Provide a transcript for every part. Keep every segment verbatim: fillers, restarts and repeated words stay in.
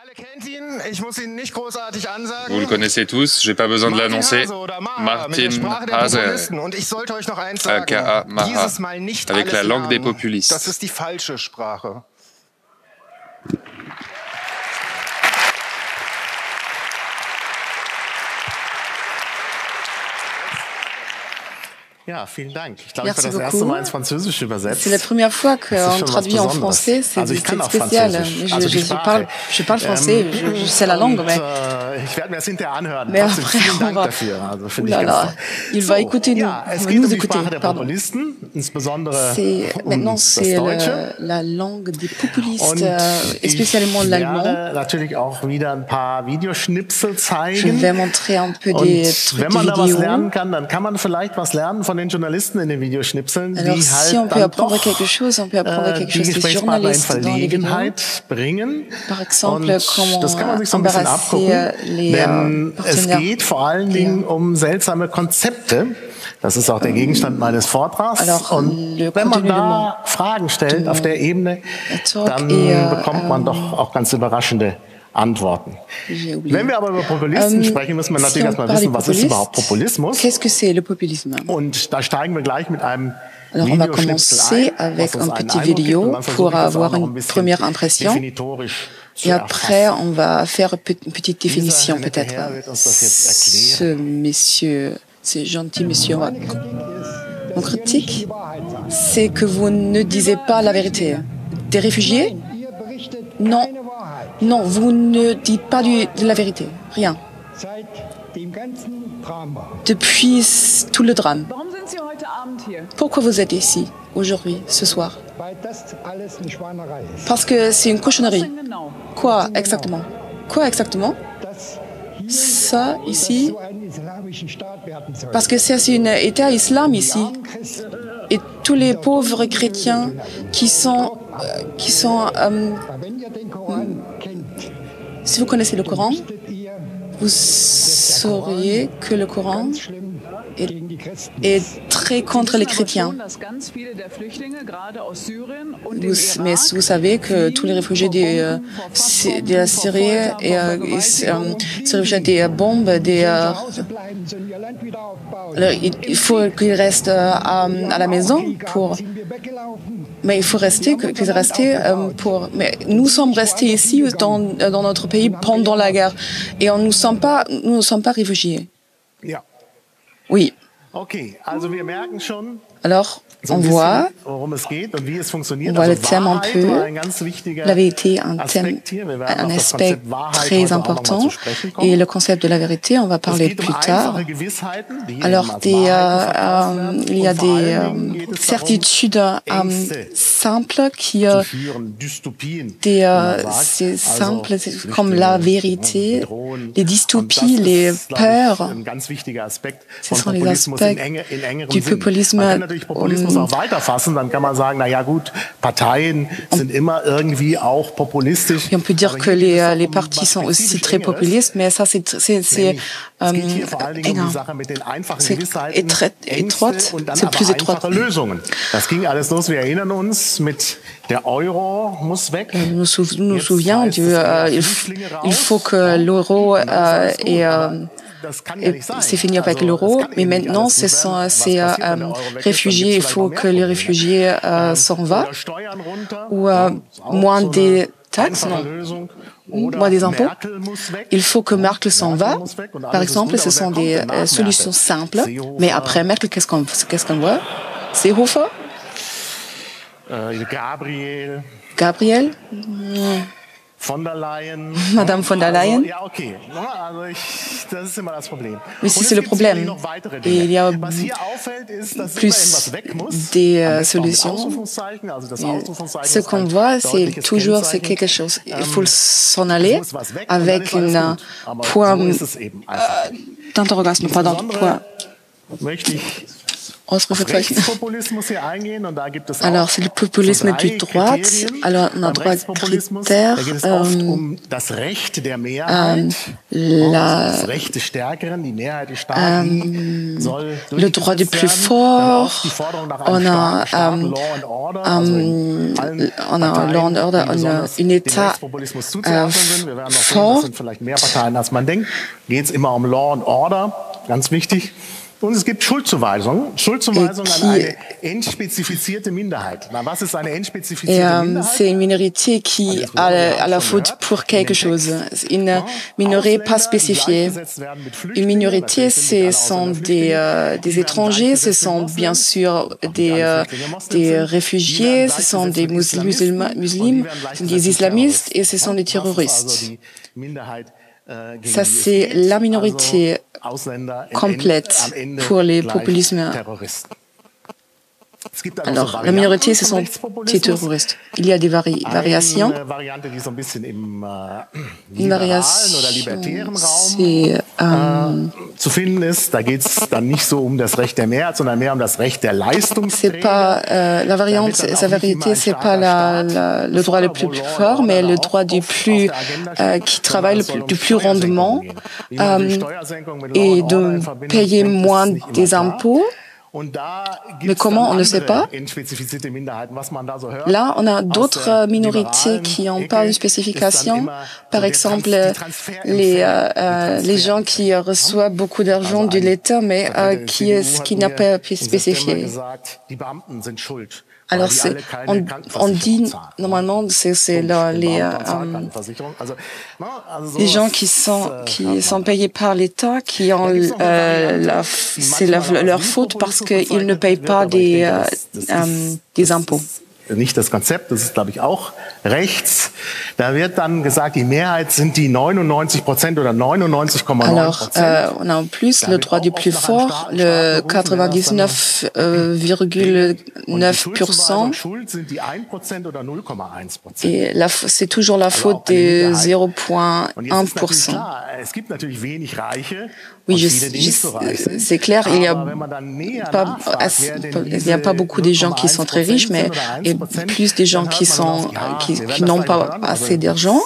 Vous le connaissez tous, je n'ai pas besoin de l'annoncer. Martin Hase, aka Maha, avec la langue des populistes. Ja, vielen Dank. Ich glaube, ich war das erste Mal ins Französische übersetzt. C'est la première fois qu'on traduit en français, c'est spécial. Je, je, je, parle, je parle français, je, je sais la langue, mais, mais après, on va... Ouh là là, il va écouter nous, on va nous écouter, pardon. Maintenant, c'est la langue des populistes, et spécialement l'allemand. Je vais montrer un peu des trucs vidéo. Alors, si on peut apprendre quelque chose, on peut apprendre quelque chose des journalistes dans les vidéos. Par exemple, comment embarrasser les Denn es geht vor allen Dingen um seltsame Konzepte. Das ist auch der Gegenstand meines Vortrags. Und wenn man da Fragen stellt auf der Ebene, dann bekommt man doch auch ganz überraschende Antworten. Wenn wir aber über Populisten sprechen, müssen wir natürlich erstmal wissen, was ist überhaupt Populismus? Qu'est-ce que c'est le populisme? Und da steigen wir gleich mit einem Alors on va commencer avec un petit vidéo pour avoir une première impression. Et après, on va faire une petite définition peut-être. Ce monsieur, ce gentil monsieur, on critique, c'est que vous ne disiez pas la vérité. Des réfugiés? Non. Non, vous ne dites pas du, de la vérité, rien. Depuis tout le drame. Pourquoi vous êtes ici, aujourd'hui, ce soir? Parce que c'est une cochonnerie. Quoi exactement? Quoi exactement? Ça, ici, parce que c'est un État islam ici. Et tous les pauvres chrétiens qui sont... Euh, qui sont euh, si vous connaissez le Coran, vous sauriez que le Coran est, est très contre les chrétiens. Vous, mais vous savez que tous les réfugiés de, de la Syrie et euh, ces réfugiés des bombes, des, euh, alors, il faut qu'ils restent à, à la maison pour. Mais il faut rester, qu'ils restent euh, pour. Mais nous sommes restés ici dans, dans notre pays pendant la guerre et on, nous sommes pas, nous ne sommes pas réfugiés. Oui. Alors, on voit, on voit le thème un peu, la vérité, un thème, un aspect très important, et le concept de la vérité, on va parler plus tard. Alors, des, euh, euh, il y a des euh, certitudes euh, simples qui, euh, des, euh, c'est simple, c'est comme la vérité, les dystopies, les peurs, ce sont les aspects du populisme. Noch weiterfassen, dann kann man sagen, na ja gut, Parteien sind immer irgendwie auch populistisch. Et on peut dire que les, les partis sont aussi très populistes, mais ça c'est c'est c'est euh, c'est étroite, c'est plus étroit. Das ging alles los, wir erinnern uns mit der Euro muss weg. Nous nous souvenons du euh, il, il faut que l'euro euh, est euh, c'est fini avec l'euro, mais maintenant, c'est ces euh, réfugiés, il faut que les réfugiés euh, s'en vont, ou euh, moins des taxes, non, moins des impôts. Il faut que Merkel s'en va. Par exemple, ce sont des euh, solutions simples, mais après Merkel, qu'est-ce qu'on qu'est-ce qu'on voit? Seehofer? Gabriel? Gabriel? Mmh. Von der Leyen. Madame von der Leyen. Ja, okay. Also ich, das ist immer das Problem. Oui, c'est le problème. Et il y a plus des euh, solutions. Ce qu'on voit, c'est toujours c'est quelque chose. Il faut s'en aller avec un point euh, d'interrogation, pardon, point. ausrufezeichen. Alors, c'est le populisme de droite. Alors, on a trois critères. Ähm, ähm, la, ähm, le droit du plus fort. On a, ähm, ähm, on a law and order, on a un État äh, fort. Vielleicht mehr Parteien, als man denkt. Geht es immer um Law and Order, ganz wichtig. Und es gibt Schuldzuweisungen. Schuldzuweisungen an eine entspezifizierte Minderheit. Na, was ist eine entspezifizierte Minderheit? C'est une minorité qui a, a la faute pour quelque chose. Une minorité pas spécifiée. Une minorité, ce sont des, euh, des étrangers, ce sont bien sûr des, euh, des réfugiés, ce sont des musulmans, musulmans, des islamistes et ce sont des terroristes. Ça, c'est la minorité complète pour les populismes. Alors, la minorité, ce sont les terroristes. Il y a des vari variations. Une variation, c'est... Ähm, c'est pas... Euh, la variante, sa vérité, c'est pas la, la, le droit le plus, plus fort, mais le droit du plus... Euh, qui travaille le plus, du plus rendement euh, et de payer moins des impôts. Mais comment, on ne sait pas. Là, on a d'autres minorités qui n'ont pas une spécification. Par exemple, les, euh, les gens qui reçoivent beaucoup d'argent de l'État, mais euh, qui, qui n'a pas spécifié. Alors, c'est, on, on dit, normalement, c'est, c'est là, les, euh, les gens qui sont, qui sont payés par l'État, qui ont, euh, la, c'est la, leur faute parce qu'ils ne payent pas des, euh, euh, des impôts. Nicht das Konzept, das ist, glaube ich, auch rechts. Da wird dann gesagt, die Mehrheit sind die neunundneunzig Prozent oder neunundneunzig Komma neun Prozent. Alors, euh, on a en plus le droit du plus fort, le quatre-vingt-dix-neuf virgule neuf pour cent. Et la, c'est toujours la faute de zéro virgule un pour cent. Oui, je, je, c'est clair, il n'y a pas, il y a pas beaucoup de gens qui sont très riches, mais il y a plus de gens qui sont, qui, qui n'ont pas assez d'argent.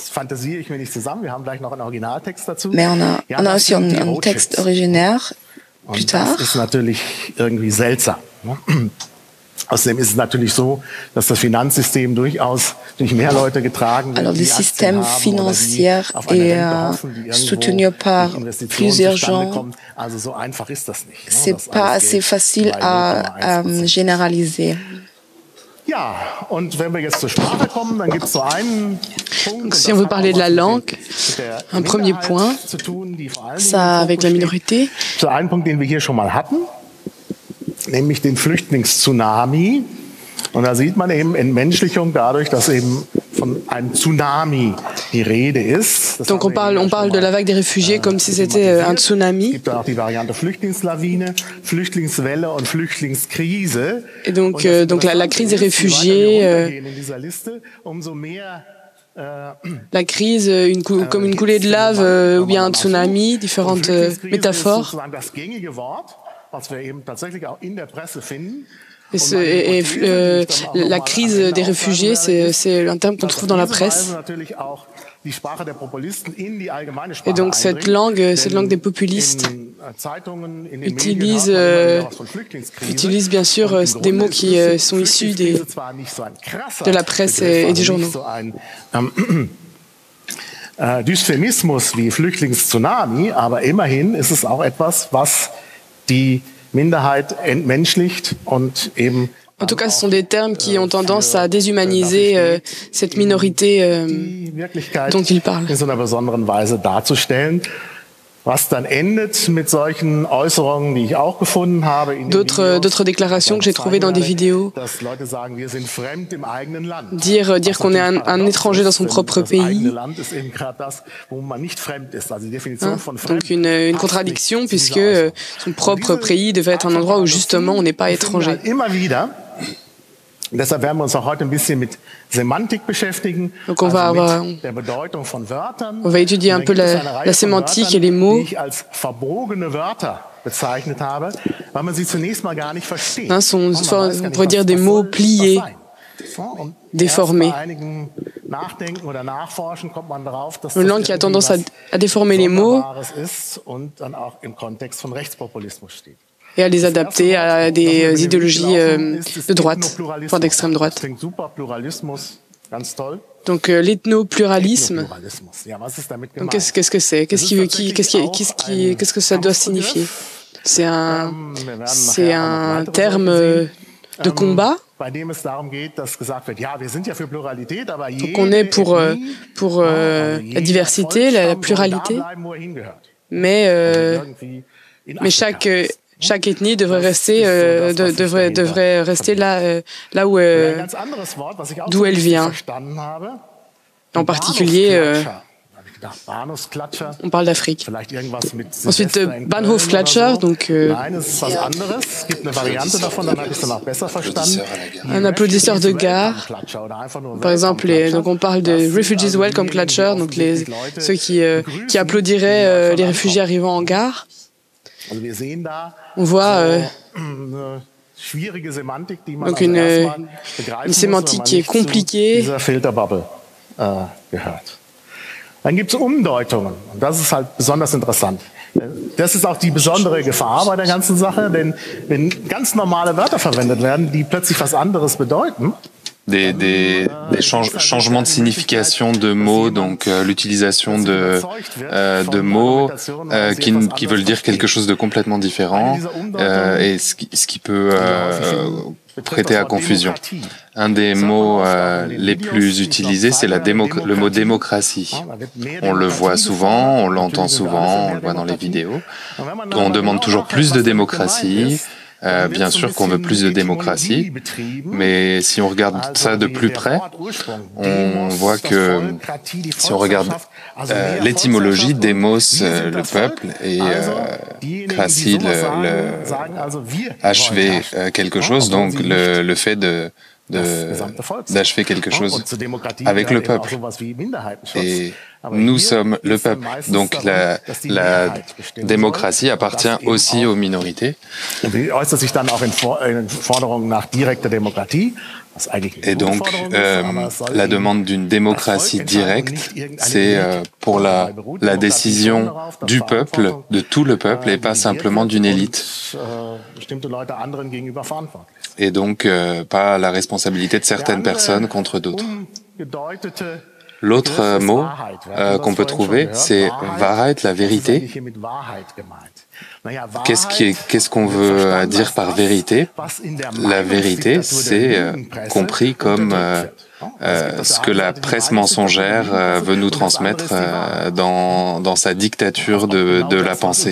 Mais on a, on a aussi un, un texte originaire plus tard. Das ist natürlich irgendwie seltsam. Außerdem ist es natürlich so, dass das Finanzsystem durchaus durch mehr Leute getragen wird. Alors, le système financier est euh, soutenu par plusieurs gens. Also so einfach ist das nicht. C'est pas assez facile à, à généraliser. Ja, und wenn wir jetzt zur Sprache kommen, dann gibt es so einen Punkt. Si on veut parler de la langue, un premier point, ça avec la minorité. Zu einem Punkt, den wir hier schon mal hatten, nämlich den Flüchtlingstsunami. Und da sieht man eben Entmenschlichung dadurch, dass eben von einem Tsunami die Rede ist. Donc on parle, on parle de la vague des réfugiés comme si c'était un tsunami. Es gibt auch die Variante Flüchtlingslawine, Flüchtlingswelle und Flüchtlingskrise. Et donc, euh, donc la, la crise des réfugiés, euh, la crise une comme une coulée de lave euh, ou bien un tsunami, différentes euh, métaphores. Et, ce, et, et euh, la crise des réfugiés, c'est, c'est un terme qu'on trouve dans la presse. Et donc cette langue, cette langue des populistes utilise, euh, utilise bien sûr des mots qui euh, sont issus des, de la presse et, et des journaux. Dysphemismus wie Flüchtlingstsunami, aber immerhin ist es auch etwas, was die Minderheit entmenschlicht und eben. En tout cas, ce sont des termes qui ont tendance à déshumaniser euh, cette minorité euh, dont il parle. In so einer besonderen Weise darzustellen, was dann endet mit solchen Äußerungen, die ich auch gefunden habe. D'autres, d'autres déclarations que j'ai trouvées dans des vidéos. Dire, dire qu'on est un, un étranger dans son propre pays. Hein? Donc une, une contradiction puisque son propre pays devait être un endroit où justement on n'est pas étranger. Deshalb werden wir uns auch heute ein bisschen mit Semantik beschäftigen. Donc on va, also avoir, mit der Bedeutung von Wörtern. On va étudier un peu la, la sémantique et les mots. Die ich als verbogene Wörter Hein, sont, enfin, on pourrait dire des mots pliés, déformés. Une langue qui a tendance à, à déformer les mots et à les adapter à des idéologies euh, de droite, voire d'extrême droite. Donc euh, l'ethnopluralisme, donc qu'est-ce qu'est-ce que c'est? Qu'est-ce qui veut qui qu'est-ce qui qu'est-ce qui qu'est-ce que ça doit signifier? C'est un c'est un terme de combat. Donc on est pour euh, pour euh, la diversité, la, la pluralité, mais euh, mais chaque Chaque ethnie devrait rester, euh, de, devrait, devrait rester là, euh, là où, euh, d'où elle vient. En particulier, euh, on parle d'Afrique. Ensuite, euh, Bahnhofklatscher, donc euh, un applaudisseur de gare. Par exemple, les, donc on parle de Refugees Welcome Klatscher, donc les, ceux qui, euh, qui applaudiraient euh, les réfugiés arrivant en gare. On voit euh, donc une, une sémantique qui est compliquée. Dann gibt es Umdeutungen und das ist halt besonders interessant. Das ist auch die besondere Gefahr bei der ganzen Sache, denn wenn ganz normale Wörter verwendet werden, die plötzlich was anderes bedeuten, Des, des, des change, changements de signification de mots, donc euh, l'utilisation de, euh, de mots euh, qui, qui veulent dire quelque chose de complètement différent, euh, et ce qui, ce qui peut euh, prêter à confusion. Un des mots euh, les plus utilisés, c'est la démo, le mot démocratie. On le voit souvent, on l'entend souvent, on le voit dans les vidéos. On demande toujours plus de démocratie. Euh, bien sûr qu'on veut plus de démocratie, mais si on regarde ça de plus près, on voit que si on regarde euh, l'étymologie, démos, euh, le peuple, et euh, kratie, le, le achever euh, quelque chose, donc le, le fait de d'achever quelque chose avec le peuple. Et nous sommes le peuple. Donc la, la démocratie appartient aussi aux minorités. Et donc, euh, la demande d'une démocratie directe, c'est euh, pour la, la décision du peuple, de tout le peuple, et pas simplement d'une élite. Et donc, euh, pas la responsabilité de certaines personnes contre d'autres. L'autre euh, mot euh, qu'on peut trouver, c'est Wahrheit, la vérité. Qu'est-ce qui est, qu'est-ce qu'on veut dire par vérité? La vérité, c'est euh, compris comme euh, euh, ce que la presse mensongère euh, veut nous transmettre euh, dans, dans sa dictature de, de la pensée.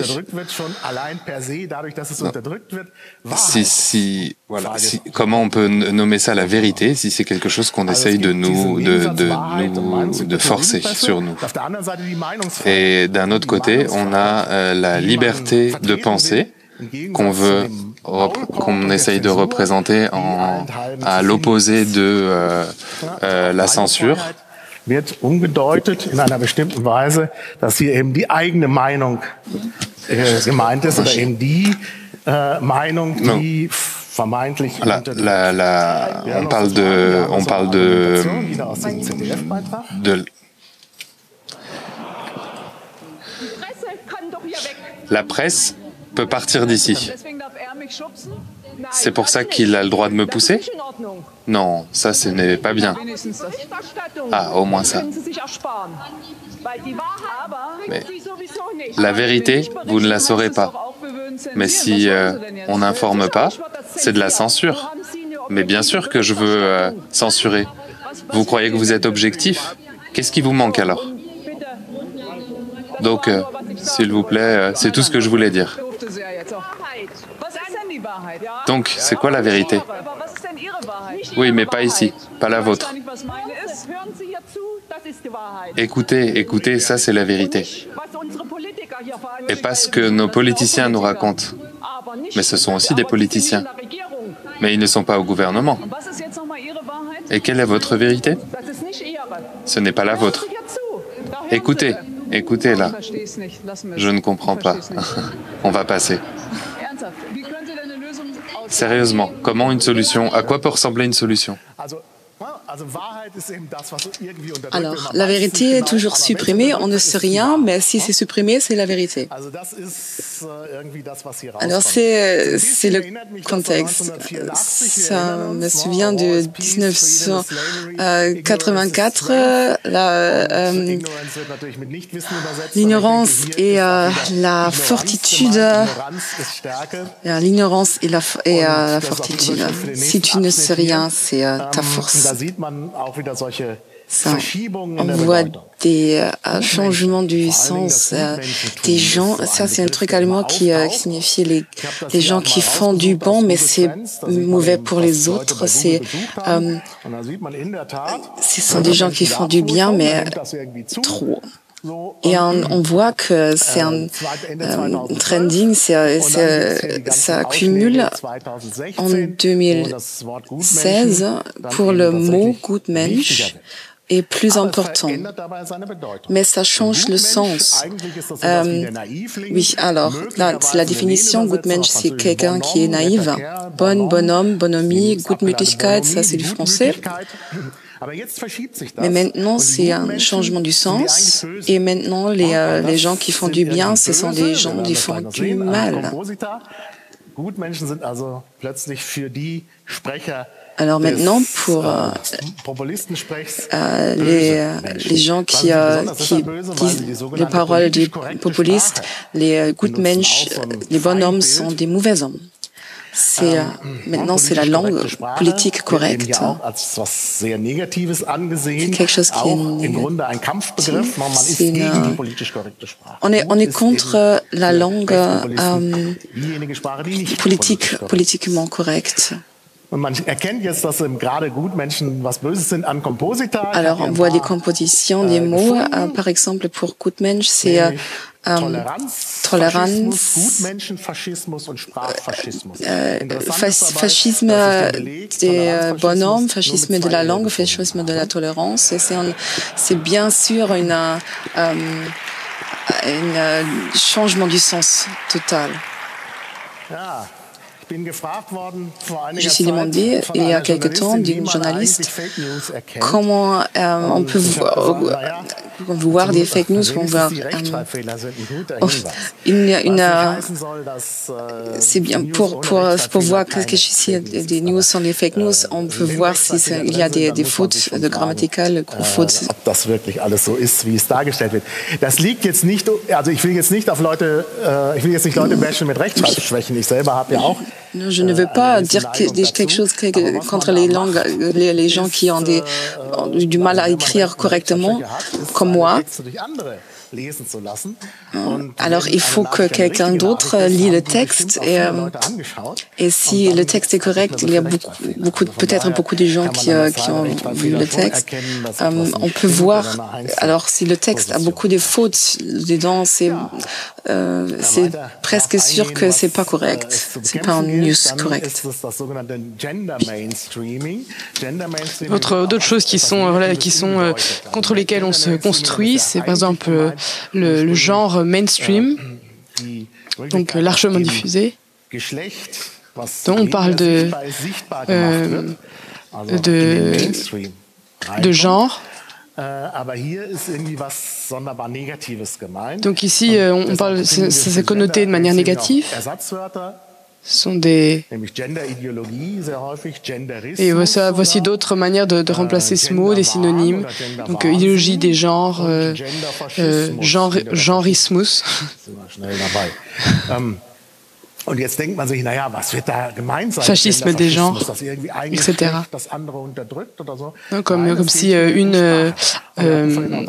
Si, si, voilà, si, comment on peut nommer ça la vérité si c'est quelque chose qu'on essaye de nous, de, de, nous, de forcer sur nous? Et d'un autre côté, on a euh, la liberté de penser qu'on veut, qu'on essaye de représenter en, à l'opposé de euh, euh, la censure. Wird umgedeutet in einer bestimmten Weise, dass hier eben die eigene Meinung äh, gemeint ist oder eben die äh, Meinung, die vermeintlich la, la, la, on parle de, on parle de, de la presse peut partir d'ici. C'est pour ça qu'il a le droit de me pousser? Non, ça ce n'est pas bien. Ah, au moins ça. Mais la vérité, vous ne la saurez pas. Mais si euh, on n'informe pas, c'est de la censure. Mais bien sûr que je veux euh, censurer. Vous croyez que vous êtes objectif? Qu'est-ce qui vous manque alors? Donc, euh, s'il vous plaît, euh, c'est tout ce que je voulais dire. Donc, c'est quoi la vérité? Oui, mais pas ici, pas la vôtre. Écoutez, écoutez, ça c'est la vérité. Et pas ce que nos politiciens nous racontent. Mais ce sont aussi des politiciens. Mais ils ne sont pas au gouvernement. Et quelle est votre vérité? Ce n'est pas la vôtre. Écoutez, écoutez là. Je ne comprends pas. On va passer. Sérieusement, comment une solution, à quoi peut ressembler une solution? Alors, la vérité est toujours supprimée, on ne sait rien, mais si c'est supprimé, c'est la vérité. Alors, c'est, c'est le contexte. Ça me souvient de dix-neuf cent quatre-vingt-quatre, la, euh, l'ignorance et euh, la fortitude. L'ignorance et la, et, euh, la fortitude. Si tu ne sais rien, c'est euh, ta force. Ça, on voit des euh, changements du sens euh, des gens. Ça, c'est un truc allemand qui, euh, qui signifie les, les gens qui font du bon, mais c'est mauvais pour les autres. C'est, euh, ce sont des gens qui font du bien, mais trop. Et on, on voit que c'est un euh, trending, c'est, c'est, ça accumule en deux mille seize pour le mot Gutmensch est plus important. Mais ça change le sens. Euh, oui, alors, là, la définition, Gutmensch, c'est quelqu'un qui est naïf. Bonne, bonhomme, bonhomie, Gutmütigkeit, ça c'est du français. Mais maintenant, c'est un changement du sens. Et maintenant, les, euh, les gens qui font du bien, ce sont des gens qui font du mal. Alors maintenant, pour euh, euh, les, les gens qui, euh, qui disent les paroles des populistes, les euh, Gutmensch, les bonhommes sont des mauvais hommes. C'est, euh, maintenant, c'est la langue politique correcte. C'est quelque chose qui est négatif. C'est une, on est, on est contre la langue euh, politique, politiquement correcte. Alors, on voit des compositions, des mots. Euh, par exemple, pour Gutmensch, c'est euh, euh, tolérance, euh, fascisme des euh, bonhommes, fascisme de la langue, fascisme de la tolérance. Et c'est, un, c'est bien sûr une, euh, une euh, changement du sens total. Je suis demandé il y a quelque temps d'une journaliste comment euh, on peut voir, voir des fake news, on voit, euh, une, une, euh, c'est bien pour pour pour voir que si des news sont des fake news, on peut voir si il y a des, des fautes de grammatikale fautes. Ob das wirklich alles so ist, wie es dargestellt wird. Das liegt jetzt nicht, also ich will jetzt nicht auf Leute, ich will jetzt nicht Leute bashen mit Rechtschreibschwächen. Ich selber habe ja auch. Non, je ne veux pas dire que, quelque chose contre les langues, les, les gens qui ont, des, ont du mal à écrire correctement, comme moi. Alors, il faut que quelqu'un d'autre lit le texte et, euh, et si le texte est correct, il y a beaucoup, beaucoup peut-être beaucoup de gens qui, euh, qui ont vu le texte. Euh, on peut voir, alors si le texte a beaucoup de fautes dedans, c'est euh, c'est presque sûr que c'est pas correct, c'est pas un news correct. Autre, d'autres choses qui sont, voilà, qui sont euh, contre lesquelles on se construit, c'est par exemple euh, le, le genre mainstream, donc euh, largement diffusé. Donc on parle de, euh, de, de genre. Donc ici, euh, on parle, ça s'est connoté de manière négative. Ce sont des... Et voici d'autres manières de, de remplacer ce mot, des synonymes. Donc, euh, idéologie des genres, euh, euh, genre, genrismus. Fascisme des genres, et cetera. Donc, comme, comme si euh, une... Euh, euh,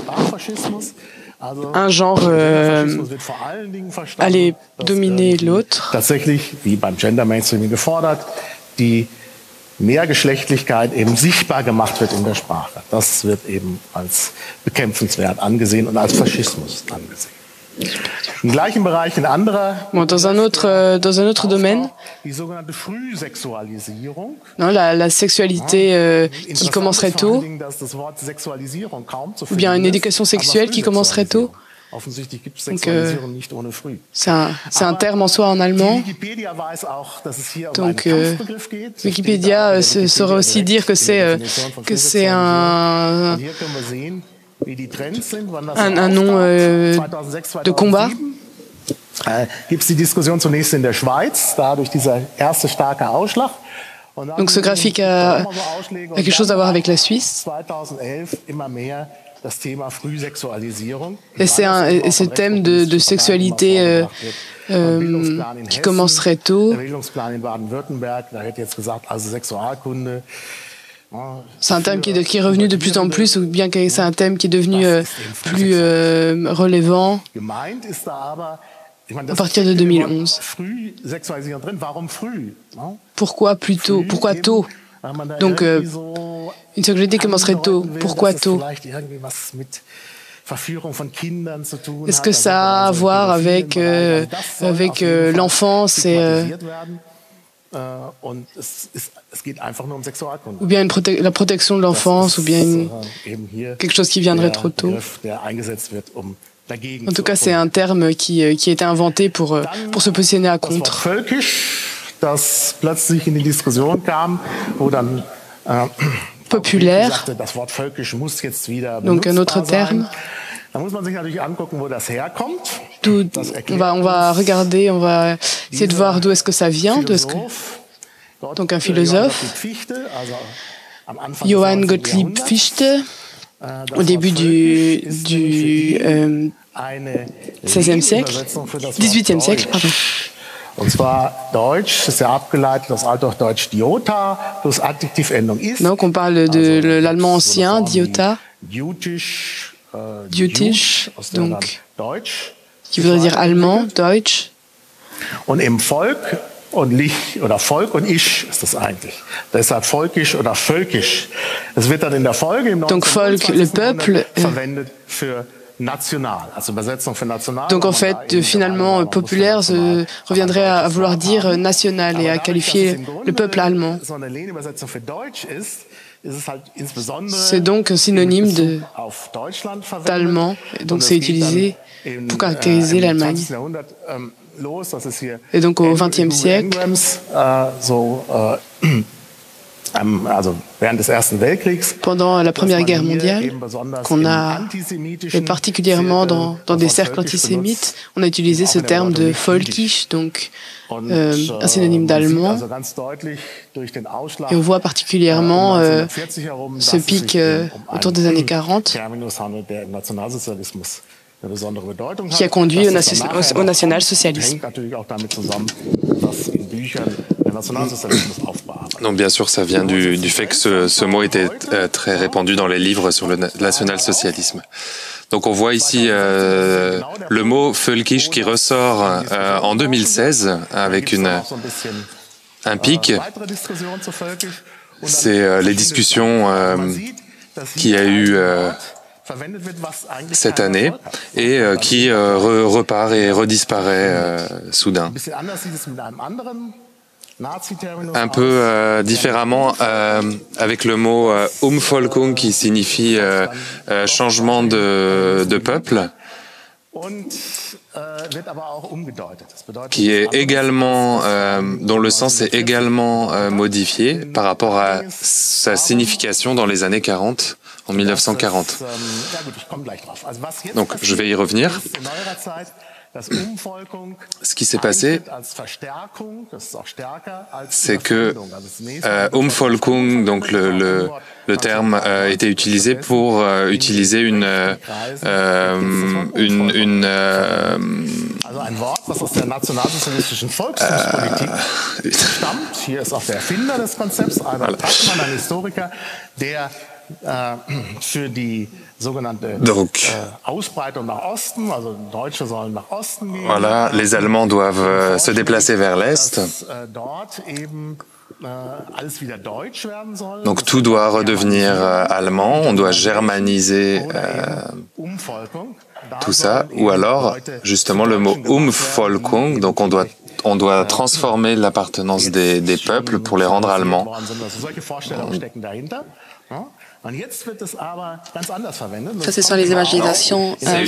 un genre euh, allait dominer l'autre. Tatsächlich, wie beim Gender Mainstreaming gefordert, die Mehrgeschlechtlichkeit eben sichtbar gemacht wird in der Sprache. Das wird eben als bekämpfenswert angesehen und als Faschismus angesehen. Im gleichen Bereich, in anderer, bon, dans un autre, dans un autre domaine, non, la, la sexualité euh, qui commencerait tôt, ou bien une éducation sexuelle qui commencerait tôt. Donc, euh, c'est un, un terme en soi en allemand. Donc, euh, Wikipédia se, saurait aussi dire que c'est euh, que c'est un, un, un nom euh, de combat. Äh, Gibt es die Diskussion zunächst in der Schweiz, da durch dieser erste starke Ausschlag. Donc ce graphique a, a quelque chose à voir avec la Suisse. Et c'est un et ce thème de, de sexualité euh, euh, qui commencerait tôt. C'est un thème qui est, qui est revenu de plus en plus, ou bien que c'est un thème qui est devenu euh, plus euh, relevant à partir de deux mille onze. Pourquoi plus tôt? Pourquoi tôt? Donc, euh, une sexualité commencerait tôt. Pourquoi tôt? Est-ce que ça a à voir avec, euh, avec euh, l'enfance et... Euh, ou bien une prote- la protection de l'enfance, ou bien une, quelque chose qui viendrait trop tôt. En tout cas, c'est un terme qui, qui a été inventé pour, pour se positionner à contre. Populaire, donc un autre terme. D'où, on va, on va regarder, on va essayer de voir d'où est-ce que ça vient. D'où est-ce que, donc un philosophe, Johann Gottlieb Fichte, au début du, du euh, seizième siècle, dix-huitième siècle, pardon. Und zwar Deutsch, ist ja abgeleitet aus Althochdeutsch Diota, plus Adjektivendung ist. Donc on parle de l'allemand ancien, Diota, Dutisch, donc qui voudrait dire allemand, Deutsch. Und im Volk und Lich oder Volk und Ich ist das eigentlich. Deshalb volkisch oder völkisch. Es wird dann in der Folge im donc Volk, le peuple, verwendet für national, also Übersetzung für national. Donc en fait, finalement, populaire se reviendrait à vouloir dire national et à qualifier le peuple allemand. C'est donc un synonyme de d'allemand, et donc c'est utilisé pour caractériser l'Allemagne. Et donc au vingtième siècle, pendant la Première Guerre mondiale, qu'on a, et particulièrement dans, dans des cercles antisémites, on a utilisé ce terme de Völkisch, donc euh, un synonyme d'allemand. Et on voit particulièrement euh, ce pic euh, autour des années quarante, qui a conduit au, nation, au, au national-socialisme. Donc bien sûr, ça vient du, du fait que ce, ce mot était euh, très répandu dans les livres sur le national-socialisme. Donc on voit ici euh, le mot Völkisch qui ressort euh, en deux mille seize avec une, un pic. C'est euh, les discussions euh, qu'il y a eu euh, cette année et euh, qui euh, re, repart et redisparaît euh, soudain. Un peu euh, différemment euh, avec le mot euh, Umvolkung qui signifie euh, euh, changement de, de peuple, qui est également, euh, dont le sens est également euh, modifié par rapport à sa signification dans les années quarante, en mille neuf cent quarante. Donc je vais y revenir. Ce qui s'est passé, c'est que euh, Umvolkung, donc le, le, le terme a euh, été utilisé pour euh, utiliser une euh, une, une euh, euh, für die sogenannte Donc, Ausbreitung nach Osten, also Deutsche sollen nach Osten gehen. Voilà, les Allemands doivent euh, se déplacer vers l'Est. Donc tout doit redevenir euh, allemand, on doit germaniser euh, tout ça, ou alors justement le mot Umvolkung, donc on doit on doit transformer l'appartenance des, des peuples pour les rendre allemands. Ça, ce sont les évangélisations. Euh,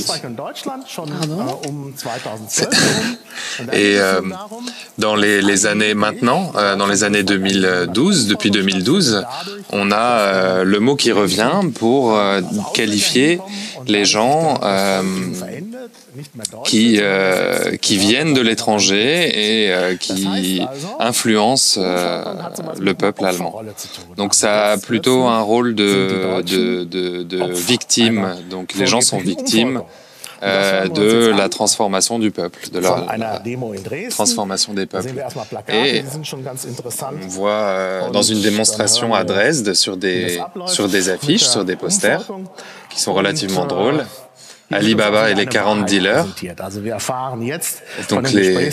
Et euh, dans les, les années maintenant, euh, dans les années deux mille douze, depuis deux mille douze, on a euh, le mot qui revient pour euh, qualifier les gens euh, qui, euh, qui viennent de l'étranger et euh, qui influencent euh, le peuple allemand. Donc ça a plutôt un rôle de, de, de, de victime. Donc les gens sont victimes euh, de la transformation du peuple, de la, la transformation des peuples. Et on voit euh, dans une démonstration à Dresde sur des, sur des affiches, sur des posters, qui sont relativement drôles. Ali Baba et les quarante dealers. Donc les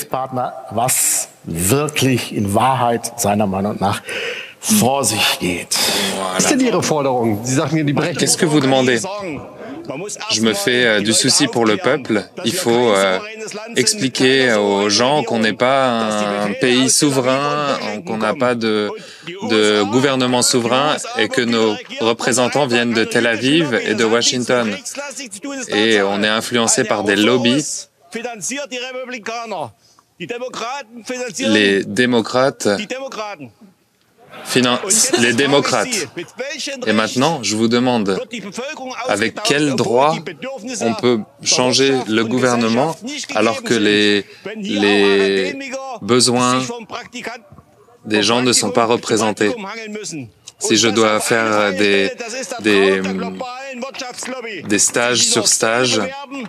Voilà. Qu'est-ce que vous demandez? Je me fais euh, du souci pour le peuple. Il faut euh, expliquer aux gens qu'on n'est pas un pays souverain, qu'on n'a pas de, de gouvernement souverain et que nos représentants viennent de Tel Aviv et de Washington. Et on est influencé par des lobbies. Les démocrates financent les démocrates. Et maintenant, je vous demande, avec quel droit on peut changer le gouvernement alors que les, les besoins des gens ne sont pas représentés? Si je dois faire des, des, des stages sur stages,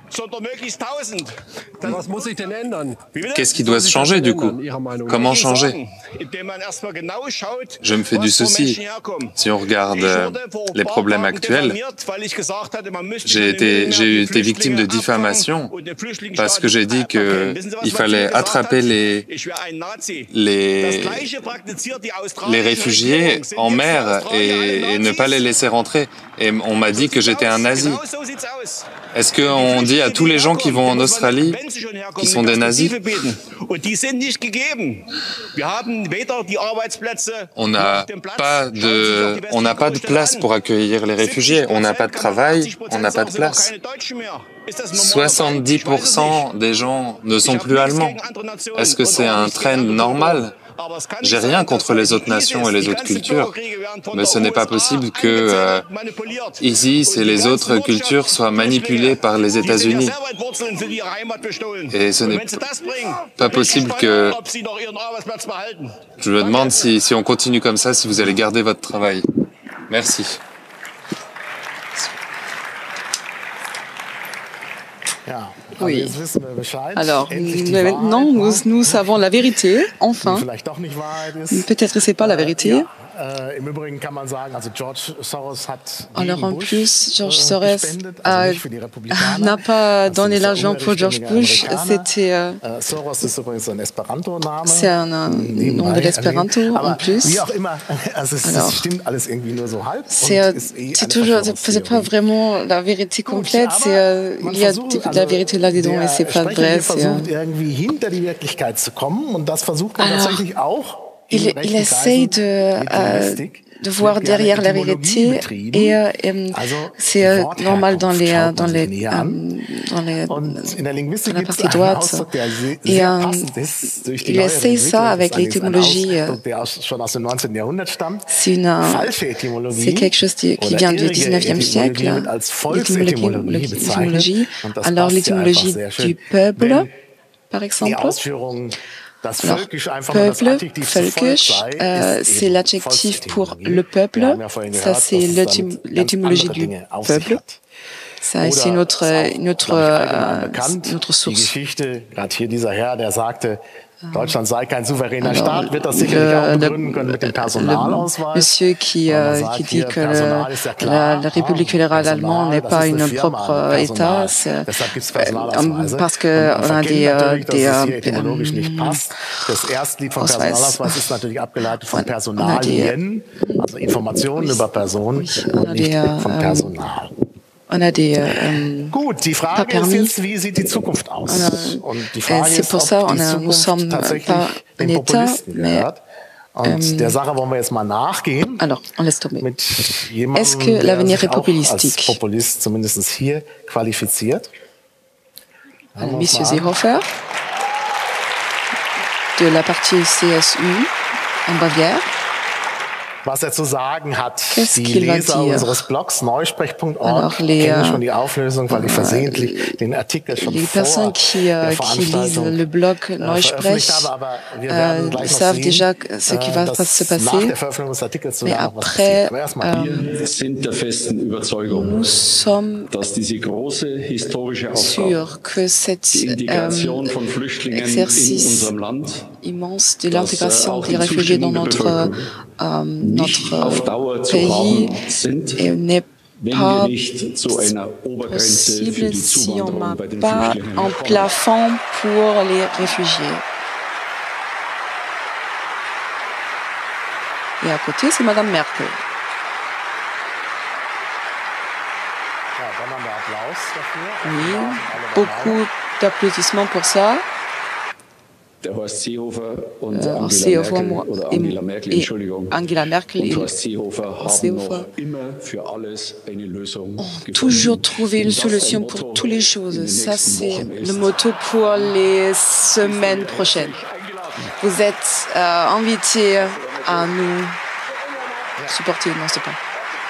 qu'est-ce qui doit se changer du coup? Comment changer? Je me fais du souci. Si on regarde les problèmes actuels, j'ai été, j'ai été victime de diffamation parce que j'ai dit qu'il fallait attraper les, les, les réfugiés en mer et, et ne pas les laisser rentrer. Et on m'a dit que j'étais un nazi. Est-ce qu'on dit à tous les gens qui vont en Australie qu'ils sont des nazis? On n'a pas de, on n'a pas de place pour accueillir les réfugiés. On n'a pas de travail, on n'a pas de place. soixante-dix pour cent des gens ne sont plus allemands. Est-ce que c'est un trend normal? J'ai rien contre les autres nations et les autres cultures, mais ce n'est pas possible que euh, ISIS et les autres cultures soient manipulées par les États-Unis. Et ce n'est pas possible que... Je me demande si, si on continue comme ça, si vous allez garder votre travail. Merci. Oui. Alors, maintenant, nous, nous savons la vérité, enfin. Peut-être que ce n'est pas la vérité. Alors, en plus, George Soros n'a pas donné l'argent pour George Bush. C'était... Euh, c'est un, un nom de l'espéranto, en plus. Alors, c'est euh, toujours... C'est pas vraiment la vérité complète. C'est, euh, il y a de la vérité là-dedans, mais c'est pas vrai. C'est, euh... Alors, Il, il essaye de, euh, de voir derrière la vérité et euh, c'est euh, normal dans les dans les euh, dans les dans la partie droite et euh, il essaye ça avec l'étymologie. Euh, c'est une c'est quelque chose qui vient du dix-neuvième siècle. L'étymologie. Alors l'étymologie du peuple, par exemple. Alors, peuple, völkisch, euh, c'est l'adjectif pour le peuple. Ça, c'est l'étymologie du peuple. Ça, c'est une autre, une autre, euh, une autre source. Deutschland sei kein souveräner Staat, wird das sicherlich auch begründen können mit dem Personalausweis. Monsieur qui, euh, qui dit que le, la, la République fédérale allemande n'est pas une propre État, c'est, euh, parce que on a des, euh, des Das Erstlied-vom-Personalausweis ist natürlich abgeleitet von Personalien, also Informationen über Personen und nicht vom Personal. On a des euh, Gut, die Frage pas permis. Ist jetzt, wie sieht die Zukunft aus? Und die Frage c'est pour ça on a, nous sommes pas un État, mais Und der Sache wollen wir jetzt mal nachgehen. Alors, on laisse tomber. Mit jemandem, Est-ce que l'avenir est populistique? Als Populist zumindest hier qualifiziert. Monsieur Seehofer, de la partie C S U en Bavière. Was er zu sagen hat, Qu'est-ce die qu'il va Leser dire? unseres Blogs neusprech punkt Alors, org les, kennen schon die Auflösung, weil ich versehentlich den Artikel schon les vor personnes qui, der euh, qui lisent Veranstaltung le blog äh, Neusprech veröffentlicht habe, aber wir werden euh, gleich noch savent sehen, déjà ce qui va äh, pas se dass nach passer. der Veröffentlichung des Artikels Mais sogar noch was après, passiert. Aber erstmal. Wir sind der festen Überzeugung, Nous sommes dass diese große historische Aufgabe, sûrs que cette die Integration von euh, Flüchtlingen in exercice unserem Land, immense de dass, l'intégration äh, auch des die réfugiés dans Zustimmung der notre, Bevölkerung euh, nicht notre auf Dauer zu pays haben sind, et n'est wenn pas wir nicht zu einer Obergrenze für possible die si on Zuwanderung n'a bei den pas Flüchtlingen un kommen. plafond pour les réfugiés. Et à côté, c'est Madame Merkel. Ja, donnernder Applaus dafür. Oui, Alle beaucoup d'applaudissements pour ça. Der Horst Seehofer und Euh, Angela, Seehofer Merkel, oder et, Angela Merkel, et Entschuldigung, Angela Merkel und et Horst Seehofer haben Seehofer noch immer für alles eine Lösung ont gefunden. toujours trouvé une Und das ein solution Motto pour toutes les in choses. den Ça, nächsten c'est Wochen le ist. motto pour les semaines prochaines. Vous êtes euh, invités à nous supporter, non, c'est pas.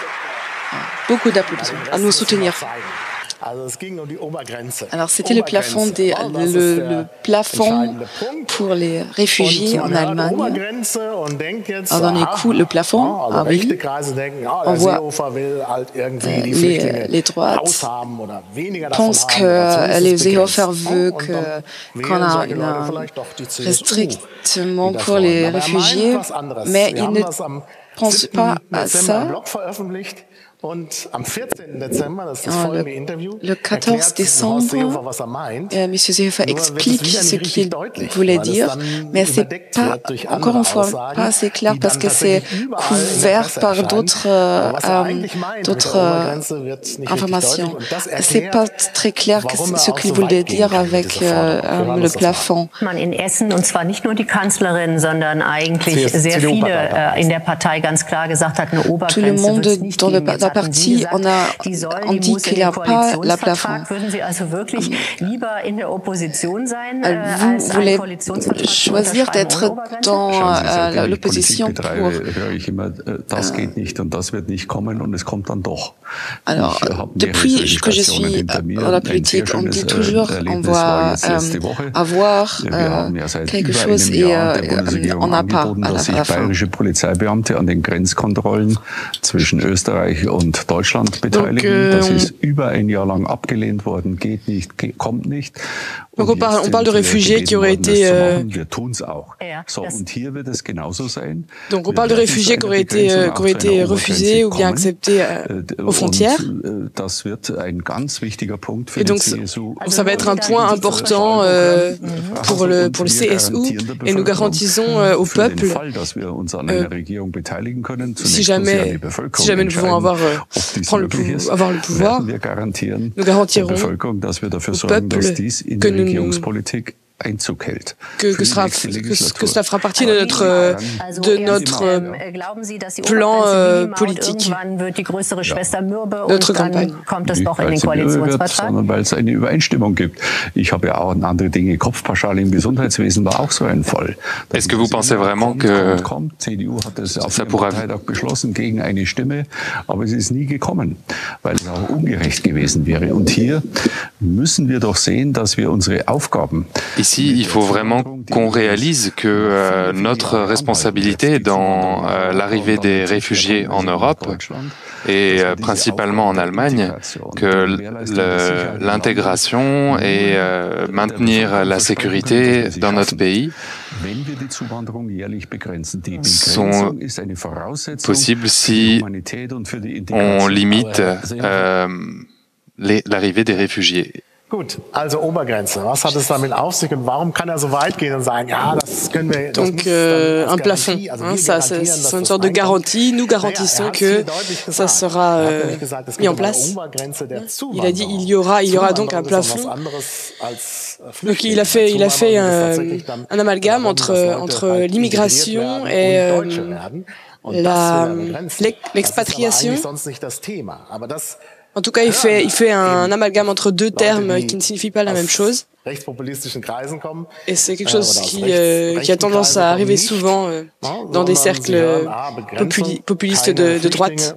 Ah, beaucoup d'applaudissements, à nous soutenir. Also es ging um die Obergrenze. Alors, c'était le plafond, des, Oh, das le, ist der le plafond entscheidende Punkt. pour les réfugiés Und en man hört Allemagne. Obergrenze und denkt jetzt, Alors, on aha, écoute le plafond, ja, also ah oui. rechte Kreise denken, ah, On der voit, Seehofer will halt irgendwie euh, die les, Flüchtlinge les droites raushaben oder weniger davon pense haben. que oder zumindest les begrenzt. Seehofer veut Und que dann qu'on wählen a solche une, Leute vielleicht doch die C S U, restrictement die das pour wollen. les Aber er réfugiés, meint was anderes. mais Wir il haben ne das am pense siebten pas à Dezember im ça. Blog veröffentlicht. Und am vierzehnten Dezember, das ist das Ah, folgende le, Interview, le quatorze erklärt Horst décembre, Seehofer, was er meint. euh, Monsieur Seehofer Nur wird es explique wieder ce nicht richtig qu'il deutlich, voulait weil es dire, dann mais c'est überdeckt pas, wird durch encore une andere fois, Aussagen, pas assez clair die parce dann que c'est tatsächlich überall in der couvert Presse par erscheinen. d'autres Aber was er euh, eigentlich meint mit d'autres der euh, Obergrenze wird nicht richtig informations. deutlich. Und das C'est pas erklärt, très clair que warum c'est er ce auch qu'il so voulait weit gehen dire kann mit avec dieser euh, Forderung. Wir hören le uns das mal an. plafond. Man in Essen, und zwar nicht nur die Kanzlerin, sondern eigentlich C S U sehr viele Partei. äh, in der Partei ganz klar gesagt hat, eine Tout le Obergrenze monde wird es nicht dans le, geben. la Jetzt hatten Sie partie, gesagt, on a die soll, on die dit muss in qu'il n'y den a pas la plafond. Koalitionsvertrag. Würden Sie also wirklich lieber in der Opposition sein, äh, Vous als einen voulez Koalitionsvertrag zu choisir unterschreiben d'être ohne Obergrenze? dans Schauen Sie, euh, seitdem ich l'opposition Politik pour... betreibe, höre ich immer, äh, das geht nicht und das wird nicht kommen und es kommt dann doch. Alors, Ich habe mehrere depuis solche que je Stationen suis hinter mir. dans la Ein sehr politique, on schönes dit toujours äh, on Erlebnis war va jetzt letzte Woche. euh, avoir Wir euh, haben ja seit quelque über chose einem et Jahr der euh, Bundesregierung on n'a pas angeboten, à la, dass à sich la fin. bayerische Polizeibeamte an den Grenzkontrollen zwischen Österreich und Deutschland beteiligen. Donc, euh, das ist über ein Jahr lang abgelehnt worden, geht nicht, geht, kommt nicht. Donc on parle, on parle de réfugiés qui auraient été. Euh, Wir tun's auch. So, und hier wird es genauso sein. donc on parle de réfugiés qui auraient été, euh, qui auraient été refusés ou bien acceptés euh, aux frontières. Das wird ein ganz wichtiger Punkt für Et donc die C S U. ça va être un point important euh, pour le pour le C S U et nous garantissons euh, au peuple euh, si jamais si jamais nous pouvons avoir euh, prendre le pouvoir, avoir le pouvoir, nous garantirons au peuple que nous Regierungspolitik Einzug hält. Que, que, sera, que, que cela fera partie de notre, euh, de notre euh, plan euh, politique, ja. Notre campagne. Nicht, weil es Mürbe wird, sondern weil es eine Übereinstimmung gibt. Ich habe ja auch andere Dinge. Kopfpauschale im Gesundheitswesen war auch so ein Fall. Est-ce que vous pensez vraiment que C D U hat es auf ça dem pourra... Parteitag beschlossen gegen eine Stimme, aber es ist nie gekommen, weil es auch ungerecht gewesen wäre. Und hier müssen wir doch sehen, dass wir unsere Aufgaben Ici, il faut vraiment qu'on réalise que euh, notre responsabilité dans euh, l'arrivée des réfugiés en Europe et euh, principalement en Allemagne, que l'intégration et euh, maintenir la sécurité dans notre pays sont possibles si on limite euh, l'arrivée des réfugiés. Gut, also Obergrenze. Was hat es damit auf sich und warum kann er so weit gehen und sagen, ja, das können wir... Das Donc euh, un plafond, hein, ça c'est une sorte de garantie. Nous garantissons que ça sera euh, mis en place. Il a dit il y aura, il y aura donc un plafond. Donc il a fait, il a fait un, un amalgame entre entre l'immigration et euh, la l'expatriation. En tout cas, il fait, il fait un amalgame entre deux termes qui ne signifient pas la même chose. Et c'est quelque chose qui, euh, qui a tendance à arriver souvent euh, dans des cercles populi populistes de, de droite.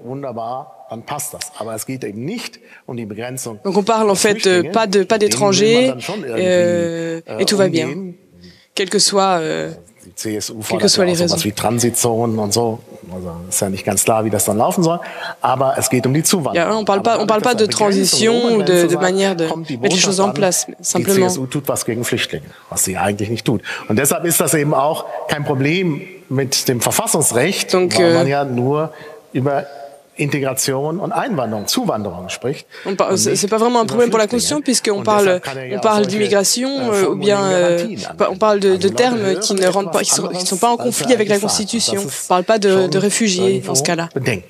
Donc on parle en fait euh, pas de pas d'étrangers euh, et tout va bien, quel que soit euh, quelles que soient les raisons. Wie Transitzonen und so. Also ist ja nicht ganz klar, wie das dann laufen soll. Aber es geht um die Zuwanderung. Ja, on parle pas, on parle pas de transition ou de, de manière de mettre les choses en place. Simplement. Die C S U tut was gegen Flüchtlinge, was sie eigentlich nicht tut. Und deshalb ist das eben auch kein Problem mit dem Verfassungsrecht, Donc, weil man ja nur über Intégration und Einwanderung, Zuwanderung spricht. C'est pas vraiment un problème pour la Constitution puisqu'on parle, on parle d'immigration euh, ou bien euh, on parle de, de termes qui ne rentrent pas, qui sont, qui sont pas en conflit avec la Constitution. On parle pas de, de réfugiés dans ce cas-là.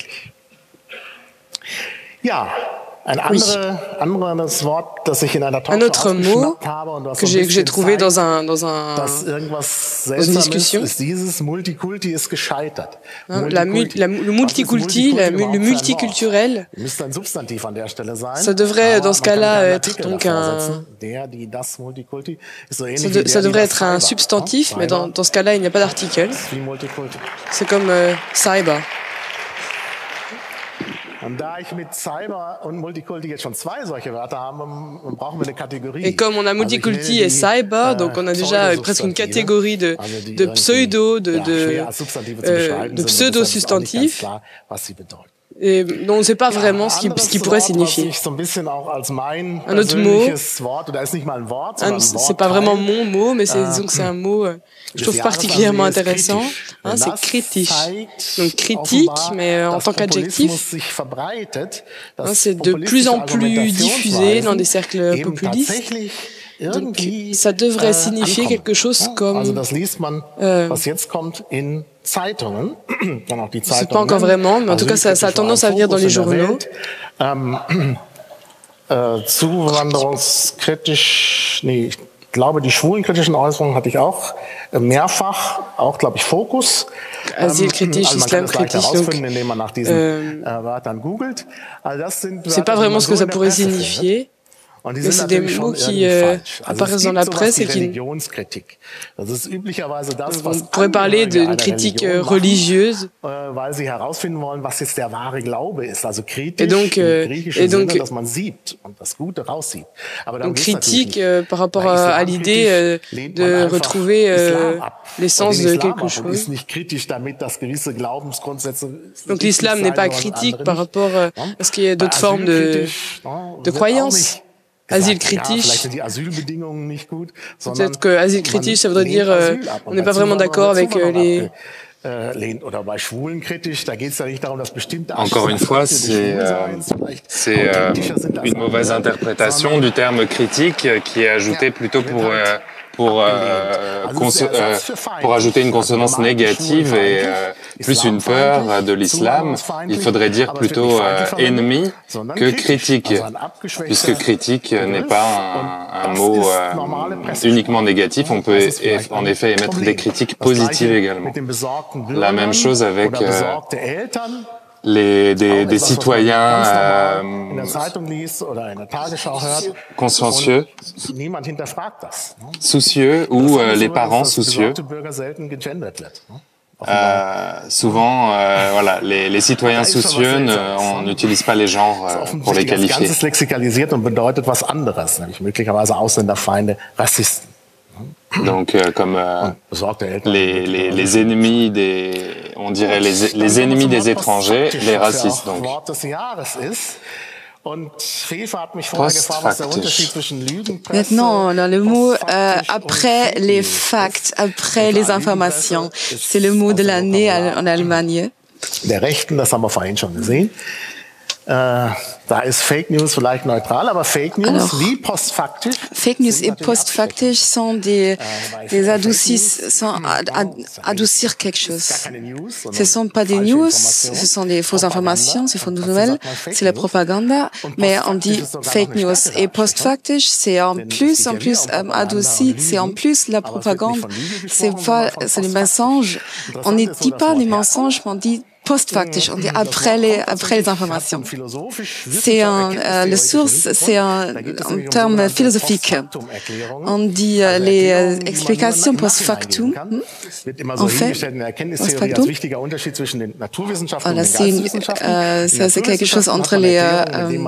Ja. Un, andere, anderes Wort, das ich in einer un autre mot que j'ai que trouvé dans un dans un dans une discussion. Ist dieses Multikulti ist gescheitert. Hein, la, la, le multikulti, la, le multiculturel, ça devrait dans ce cas-là être donc un ça, de, ça devrait être un substantif, mais dans, dans ce cas-là il n'y a pas d'article. C'est comme euh, cyber. Und da ich mit Cyber und Multikulti jetzt schon zwei solche Wörter haben, brauchen wir eine Kategorie. Et comme on a multikulti et cyber, donc on a déjà presque une catégorie de, de pseudo, de, de, euh, de pseudo-substantifs. Et dont on ne sait pas vraiment ce qui, ce qui pourrait signifier. Un autre mot, c'est pas vraiment mon mot, mais c'est, disons que c'est un mot que je trouve particulièrement intéressant. Hein, c'est kritisch. Donc critique, mais en tant qu'adjectif. Hein, c'est de plus en plus diffusé dans des cercles populistes. Donc, ça devrait signifier quelque chose comme... Euh, c'est pas encore vraiment, mais en tout cas, ça, ça a tendance à venir dans les journaux. Zuwanderungskritisch, nee, ich glaube, die schwulenkritischen Äußerungen hatte ich auch mehrfach, auch, glaube ich, Fokus. Asylkritisch, also islamkritisch, donc euh, Wörtern googelt. Also c'est pas vraiment ce que ça pourrait signifier. Mais c'est des mots qui euh, apparaissent dans la presse et qui... On pourrait parler d'une critique euh, religieuse. Et donc, euh, et donc, donc critique euh, par rapport à, à l'idée euh, de retrouver euh, l'essence de quelque chose. Donc l'islam n'est pas critique par rapport euh, à ce qu'il y a d'autres formes de, de croyances. Asile kritisch. Peut-être que asile kritisch, ça voudrait dire euh, on n'est pas vraiment d'accord avec euh, les... Encore une fois, c'est euh, c'est euh, une mauvaise interprétation du terme critique qui est ajouté plutôt pour euh, pour euh, euh, pour ajouter une consonance négative et euh, plus une peur de l'islam. Il faudrait dire plutôt euh, ennemi que critique, puisque critique n'est pas un, un mot euh, uniquement négatif. On peut en effet émettre des critiques positives également. La même chose avec euh, Les, des, des citoyens euh, consciencieux, soucieux ou euh, les parents soucieux. Euh, souvent, euh, voilà, les, les citoyens soucieux, ne, on n'utilise pas les genres euh, pour les qualifier. Donc, euh, comme euh, les, les, les ennemis des, on dirait les, les ennemis des étrangers, les racistes. Donc, maintenant, dans le mot euh, après les facts, après les informations, c'est le mot de l'année en Allemagne. Der Rechten, das haben wir vorhin schon gesehen. Äh, da ist Fake News vielleicht neutral, aber Fake News Alors, wie postfaktisch. Fake News et postfaktisch sont des, des adoucis, sont ad, ad, adoucir quelque chose. Ce ne sont pas des news, ce sont des fausses informations, c'est fausses nouvelles, c'est la propagande, mais on dit fake news. Et postfaktisch, c'est en plus, en plus euh, adouci, c'est en plus la propagande, c'est pas, c'est les mensonges. On ne dit pas les mensonges, mais on dit postfaktisch, on dit après les, après les informations. C'est un, euh, le source, c'est un, un terme philosophique. On dit euh, les euh, explications post factum. En fait, post factum. Voilà, c'est, euh, ça, c'est quelque chose entre les, euh,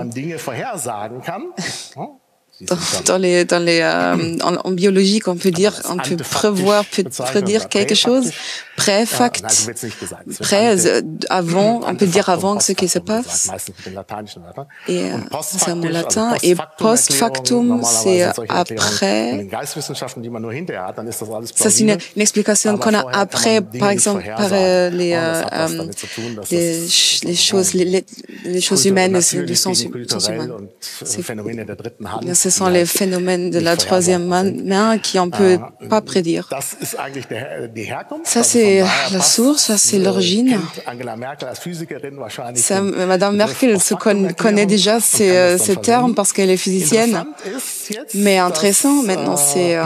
Dans, dans les, dans les, euh, en, en biologie, on peut dire, on peut prévoir, peut prédire quelque chose, pré-fact, pré, avant, on peut dire avant ce qui se passe. Et euh, c'est un mot latin. Et post-factum, c'est après. Ça, c'est une, une explication qu'on a après, par exemple, par euh, les, euh, euh, les, les choses, les, les, les choses humaines, le sens, sens humain. Ce sont les phénomènes de la troisième main qui on peut pas prédire. Ça, c'est la source, ça, c'est l'origine. Ça, Madame Merkel se con, connaît déjà ces, ces termes parce qu'elle est physicienne. Mais intéressant, maintenant, c'est, euh,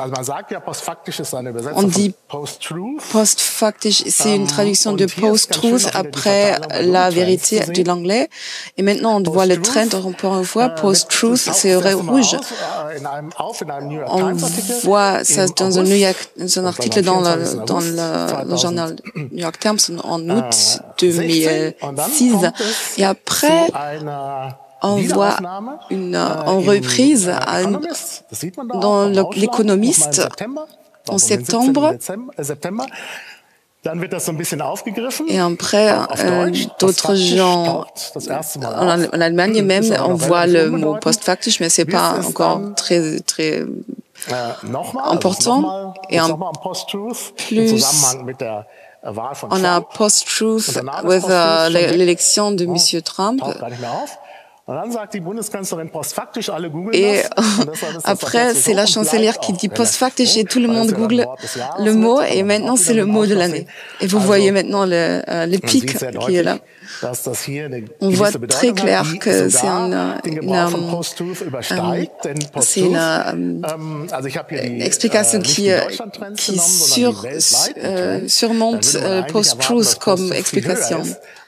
on dit post-factisch, c'est une traduction de post-truth après la vérité de l'anglais. Et maintenant, on voit le trend, on peut en voir, post-truth, c'est rouge. On voit ça dans un, New York, dans un article dans le, dans le, le journal New York Times en août deux mille six. Et après, on voit une, en reprise à, dans l'Économiste en septembre. Et après, euh, d'autres gens, en, en Allemagne même, on voit le mot post-factisch, mais c'est pas encore très, très important. Et en plus, on a post-truth with uh, l'élection de Monsieur Trump. Et après, c'est la chancelière qui dit post-factisch et tout le monde google le mot et maintenant c'est le mot de l'année. Et vous voyez maintenant le, euh, le pic qui est là. On voit très clair que c'est un, une, euh, c'est une, euh, une explication qui, qui sur, euh, surmonte euh, post-truth comme explication.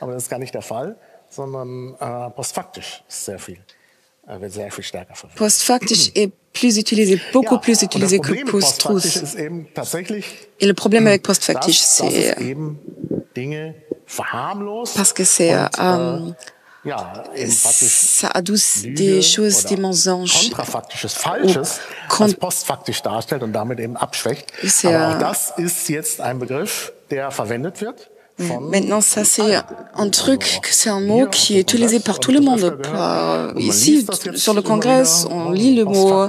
sondern äh, postfaktisch sehr viel, äh, wird sehr viel stärker verwendet. Postfaktisch est plus utilisé, beaucoup ja, plus utilisé que post-truth. Et le problème avec postfaktisch, c'est parce que c'est euh, ja, ça adoucit des choses, des mensonges als postfaktisch darstellt und damit eben abschwächt. Aber auch das ist jetzt ein Begriff, der verwendet wird. Maintenant, ça c'est un truc, c'est un mot qui est utilisé par tout le monde. Par, ici, sur le Congrès, on lit le mot.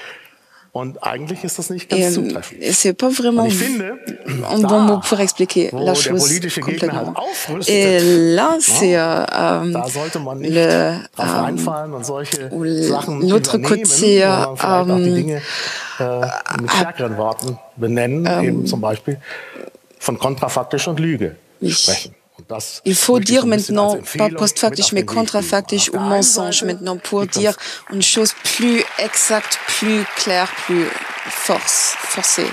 Et c'est pas vraiment un bon mot pour expliquer la chose complètement. Et là, c'est euh, euh, le, euh, l'autre côté. Euh, euh, Oui. Il faut dire maintenant, pas post-factisch, mais contrefactisch ou mensonge maintenant pour dire une chose plus exacte, plus claire, plus force, forcée.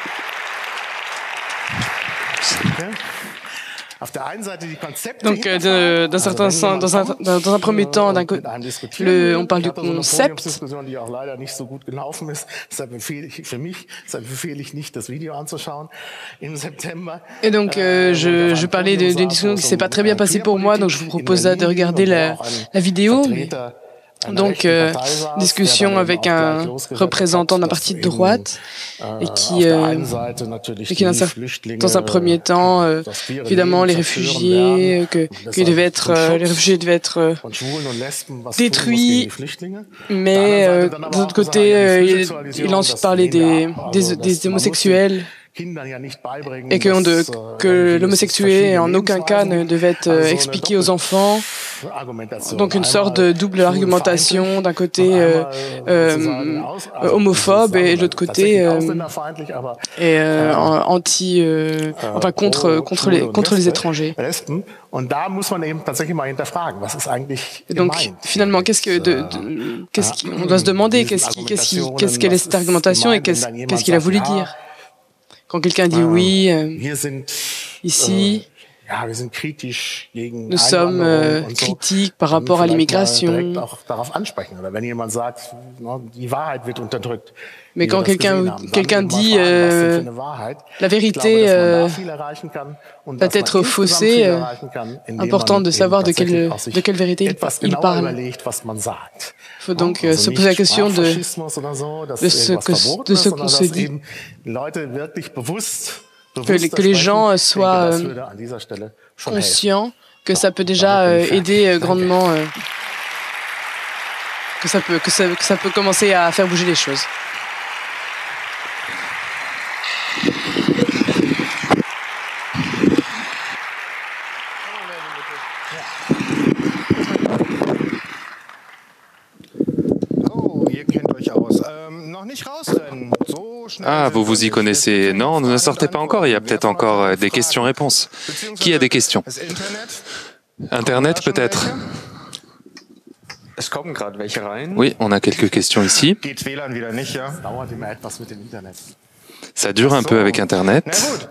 Donc, euh, dans, certain sens, dans, un, dans un premier temps, le, on parle du concept. Et donc, euh, je, je parlais d'une discussion qui ne s'est pas très bien passée pour moi, donc je vous propose de regarder la, la vidéo. Donc, euh, discussion avec un représentant d'un parti de droite et qui, euh, et qui dans, un, dans un premier temps, euh, évidemment, les réfugiés, que, que devaient être, euh, les réfugiés devaient être euh, détruits, mais euh, d'un autre côté, euh, il, il a ensuite parlé des, des, des homosexuels. Et que, de, que l'homosexualité en aucun cas ne devait être expliqué aux enfants. Donc une sorte de double argumentation, d'un côté euh, euh, homophobe et de l'autre côté euh, et, euh, anti, euh, enfin contre contre les contre les étrangers. Et donc finalement, qu'est-ce que de, de, qu'est-ce qui, on doit se demander qu'est-ce qui qu'est-ce qui qu'est-ce quelle est cette argumentation et qu'est-ce qu'est-ce qu'il a voulu dire quand quelqu'un dit oui euh, ici. Nous sommes euh, critiques par rapport à l'immigration. Mais quand quelqu'un quelqu'un dit euh, la vérité euh, peut être faussée, euh, important de savoir de quelle, de quelle vérité il, il parle. Il faut donc euh, se poser la question de, de ce que, de ce qu'on se dit. Que les, que les gens soient euh, conscients que ça peut déjà euh, aider euh, grandement, euh, que ça peut que ça, que ça peut commencer à faire bouger les choses. Ah, vous vous y connaissez. Non, ne sortez pas encore, il y a peut-être encore des questions-réponses. Qui a des questions? Internet, peut-être? Oui, on a quelques questions ici. Ça dure un peu avec Internet.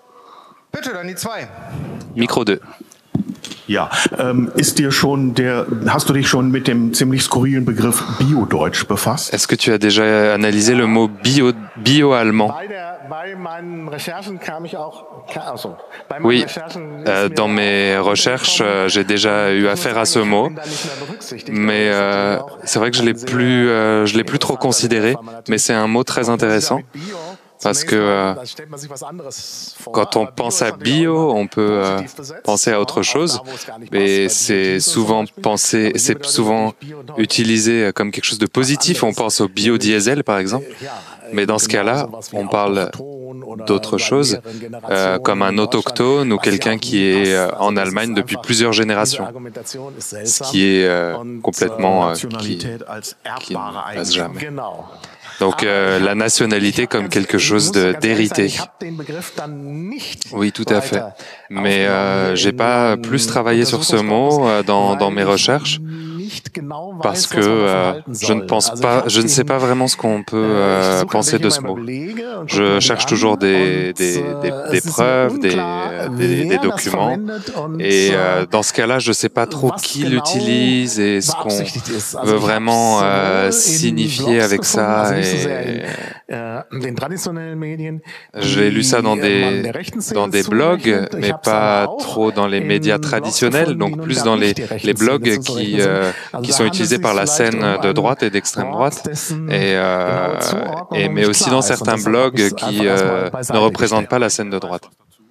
Micro deux. Ja, ähm, ist dir schon der, hast du dich schon mit dem ziemlich skurrilen Begriff Biodeutsch befasst? Est-ce que tu as déjà analysé le mot bio, bio-allemand? Oui, euh, dans mes recherches, euh, j'ai déjà eu affaire à ce mot, mais euh, c'est vrai que je l'ai plus, euh, je l'ai plus trop considéré, mais c'est un mot très intéressant. Parce que euh, quand on pense à bio, on peut euh, penser à autre chose, mais c'est souvent pensé, c'est souvent utilisé comme quelque chose de positif. On pense au biodiesel, par exemple, mais dans ce cas-là, on parle d'autre chose, euh, comme un autochtone ou quelqu'un qui est euh, en Allemagne depuis plusieurs générations, ce qui est euh, complètement euh, qui, qui ne passe jamais. Donc euh, la nationalité comme quelque chose de d'hérité. Oui, tout à fait. Mais euh, j'ai pas plus travaillé sur ce mot euh, dans dans mes recherches parce que euh, je ne pense pas, je ne sais pas vraiment ce qu'on peut euh, penser de ce mot. Je cherche toujours des des des, des preuves, des, des des documents, et euh, dans ce cas-là, je sais pas trop qui l'utilise et ce qu'on veut vraiment euh, signifier avec ça. Et j'ai lu ça dans des dans des blogs, mais pas trop dans les médias traditionnels, donc plus dans les les blogs qui euh, qui sont utilisés par la scène de droite et d'extrême droite, et, euh, et mais aussi dans certains blogs qui euh, ne représentent pas la scène de droite.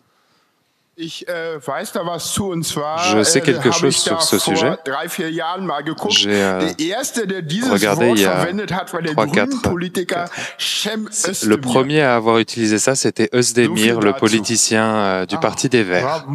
Je sais quelque chose sur ce sujet. J'ai euh, regardé il y a trois quatre. Le premier à avoir utilisé ça, c'était Özdemir, le politicien euh, du Parti des Verts.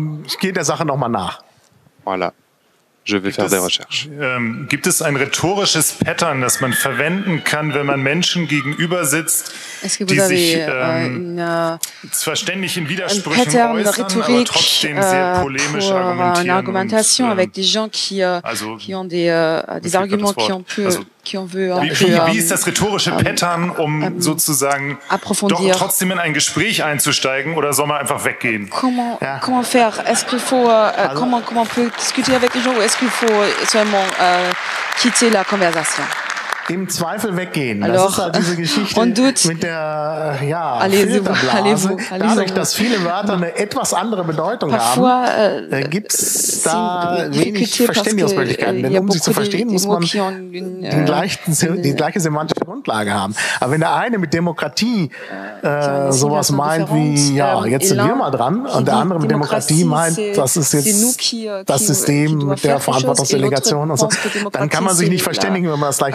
Voilà. Je vais faire des recherches. Ähm, gibt es ein rhetorisches Pattern, das man verwenden kann, wenn man Menschen gegenüber sitzt, die sich ähm, zwar ständig in Widersprüchen äußern, aber trotzdem sehr polemisch argumentieren? Une argumentation und, avec des gens qui, euh, also, qui ont des, euh, des arguments qui ont pu, also, qui ont vu wie, wie, wie ist das rhetorische Pattern, um ähm, sozusagen doch trotzdem in ein Gespräch einzusteigen, oder soll man einfach weggehen? Comment, ja. comment faire? Est-ce qu'il faut, euh, also, comment, comment on peut discuter avec les gens, ou est-ce qu'il faut seulement euh, quitter la conversation? Im Zweifel weggehen. Alors, das ist halt diese Geschichte doute, mit der ja, Filterblase. Allez-vous, allez-vous. Dadurch, dass viele Wörter eine etwas andere Bedeutung Parfois, haben, äh, gibt es da wenig Verständigungsmöglichkeiten. Denn um sie zu verstehen, muss man den gleichen, die gleiche semantische Grundlage haben. Aber wenn der eine mit Demokratie äh, sowas meint wie, ja, jetzt sind wir mal dran, und der andere mit Demokratie meint, das ist jetzt das System mit der Verantwortungsdelegation und so, dann kann man sich nicht verständigen, wenn man das gleiche Wort gebraucht.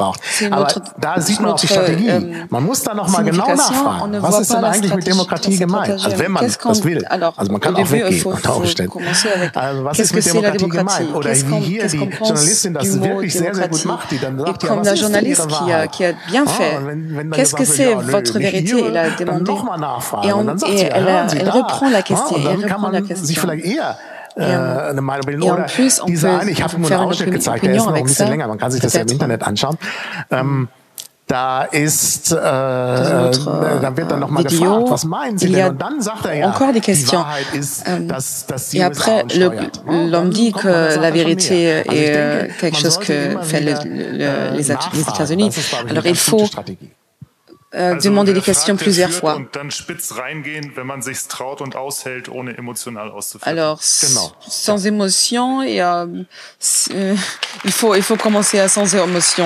braucht. Aber da sieht man auch die Strategie. Man muss da nochmal genau nachfragen. Was ist denn eigentlich mit Demokratie gemeint? Also wenn man das will. Also man kann auch weggehen unter Umständen. Also was ist mit Demokratie gemeint? Oder wie hier die Journalistin das wirklich sehr, sehr gut macht, die dann sagt, ja, was ist denn ihre Wahrheit? Qu'est-ce que c'est votre vérité? Elle a demandé. Et, on, et elle, a, elle reprend la question. Und dann kann man sich vielleicht eher äh, eine Meinung bilden. Oder dieser eine, ich habe nur einen Ausschnitt gezeigt, der ist noch ein bisschen länger, man kann sich das ja im Internet anschauen. Ähm, Da ist, äh, da wird dann nochmal gefragt, was meinen Sie denn? Und dann sagt er ja, die Wahrheit ist, dass, dass Sie Et après, l'homme dit que la vérité est quelque chose que fait le, le, les États-Unis. Alors il faut äh, demander des questions plusieurs fois. Und dann spitz reingehen, wenn man sich's traut und aushält, ohne emotional auszuführen. Alors, genau. Sans émotion, et, euh, il faut, il faut commencer à sans émotion.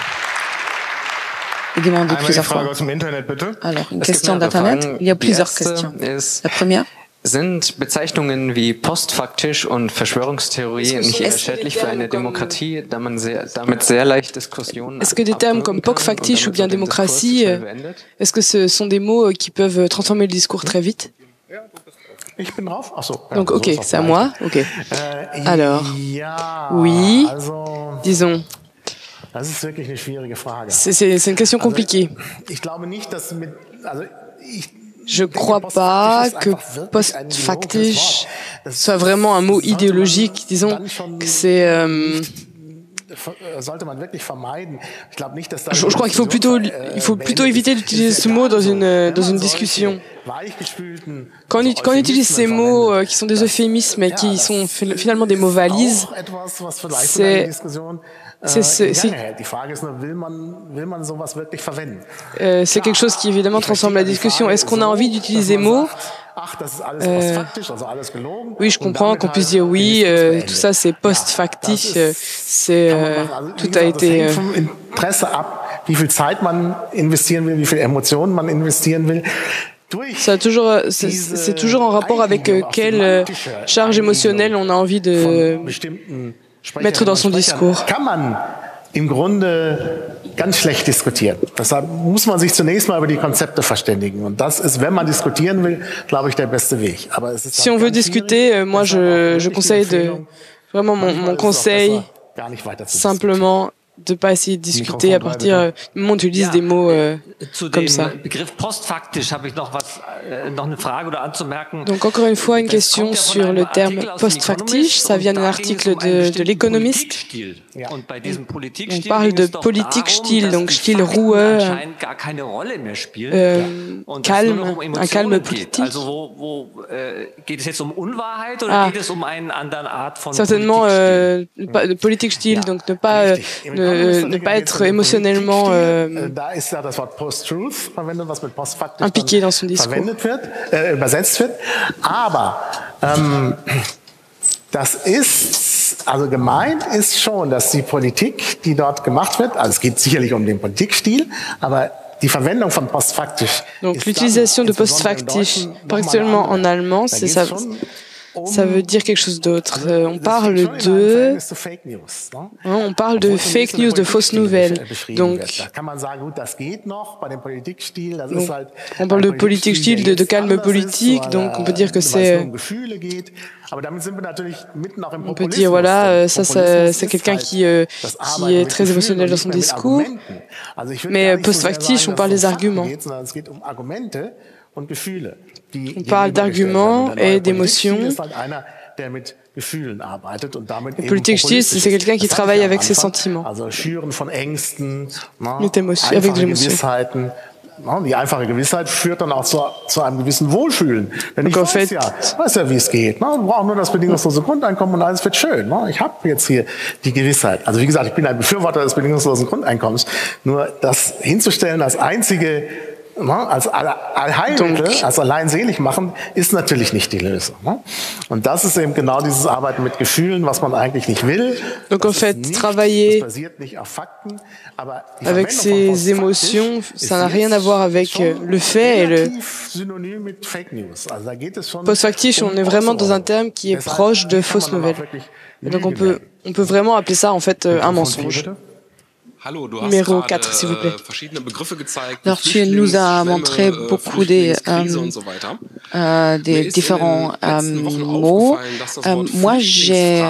Et demander plusieurs fois. Alors, une question d'Internet. Il y a plusieurs questions. La première. Sind Bezeichnungen wie postfaktisch und Verschwörungstheorie nicht eher schädlich für eine Demokratie, da man sehr, damit sehr leicht Diskussionen... Est-ce que des termes comme post-factisch ou bien démocratie, est-ce que ce sont des mots qui peuvent transformer le discours très vite? Donc, ok, c'est à moi. Ok. Alors, oui, disons... C'est une question compliquée. Je ne crois pas que post-factisch soit vraiment un mot idéologique. Disons que c'est... Euh, je, je crois qu'il faut plutôt, il faut plutôt éviter d'utiliser ce mot dans une, dans une discussion. Quand on, quand on utilise ces mots euh, qui sont des euphémismes et qui sont finalement des mots valises, c'est... C'est euh, quelque chose qui évidemment transforme la discussion. Est-ce qu'on a envie d'utiliser mots euh, Oui, je comprends qu'on puisse dire oui, euh, tout ça c'est post-factice, euh, c'est euh, tout a été. Euh, C'est toujours, c'est toujours en rapport avec euh, quelle euh, charge émotionnelle on a envie de mettre dans son discours. Kann man im Grunde ganz schlecht diskutieren. Deshalb muss man sich zunächst mal über die Konzepte verständigen. Und das ist, wenn man diskutieren will, glaube ich, der beste Weg. Aber es ist si on veut discuter, moi je, je conseille de, vraiment mon, mon conseil, simplement de ne pas essayer de discuter à partir euh, du moment où tu utilises des mots euh, comme ça. Donc encore une fois, une question sur le terme post-factisch. Ça vient d'un article de, de l'Économiste. On parle de Politik-Stil, donc style roueux, euh, calme, un calme politique. Ah, certainement euh, le Politik-Stil, donc ne pas euh, ne, ne pas être émotionnellement euh, impliqué dans son discours. Übersetzt wird, aber ähm, das ist, also gemeint ist schon, dass die Politik, die dort gemacht wird, also es geht sicherlich um den Politikstil, aber die Verwendung von postfaktisch. Donc l'utilisation de postfaktisch, particulièrement en allemand, c'est ça. Ça veut dire quelque chose d'autre. Euh, on parle de, hein, on parle de fake news, de fausses nouvelles. Donc, donc on parle de politique style, de, de calme politique. Donc, on peut dire que c'est, on peut dire voilà, ça, ça c'est quelqu'un qui euh, qui est très émotionnel dans son discours. Mais post-factisch, on parle des arguments. On parle d'arguments et d'émotions. Le Politik-Stil, c'est quelqu'un qui travaille avec ses sentiments, mit émotion, avec de l'émotion. Die einfache Gewissheit führt dann auch zu, zu einem gewissen Wohlfühlen. Denn ich weiß ja, weiß ja, wie es geht. Wir brauchen nur das bedingungslose Grundeinkommen und alles wird schön. Ich habe jetzt hier die Gewissheit. Also wie gesagt, ich bin ein Befürworter des bedingungslosen Grundeinkommens. Nur das hinzustellen als einzige, als Allheilmittel, als allein selig machen, ist natürlich nicht die Lösung. Und das ist eben genau dieses Arbeiten mit Gefühlen, was man eigentlich nicht will. Donc en fait, travailler avec ses émotions, ça n'a rien à voir avec le fait et le post-factisch. On est vraiment dans un terme qui est proche de fausses nouvelles. Et donc on peut, on peut vraiment appeler ça en fait un mensonge. Numéro quatre, s'il vous plaît. Alors, tu nous as montré beaucoup des, euh, euh, des différents euh, mots. Euh, moi, j'ai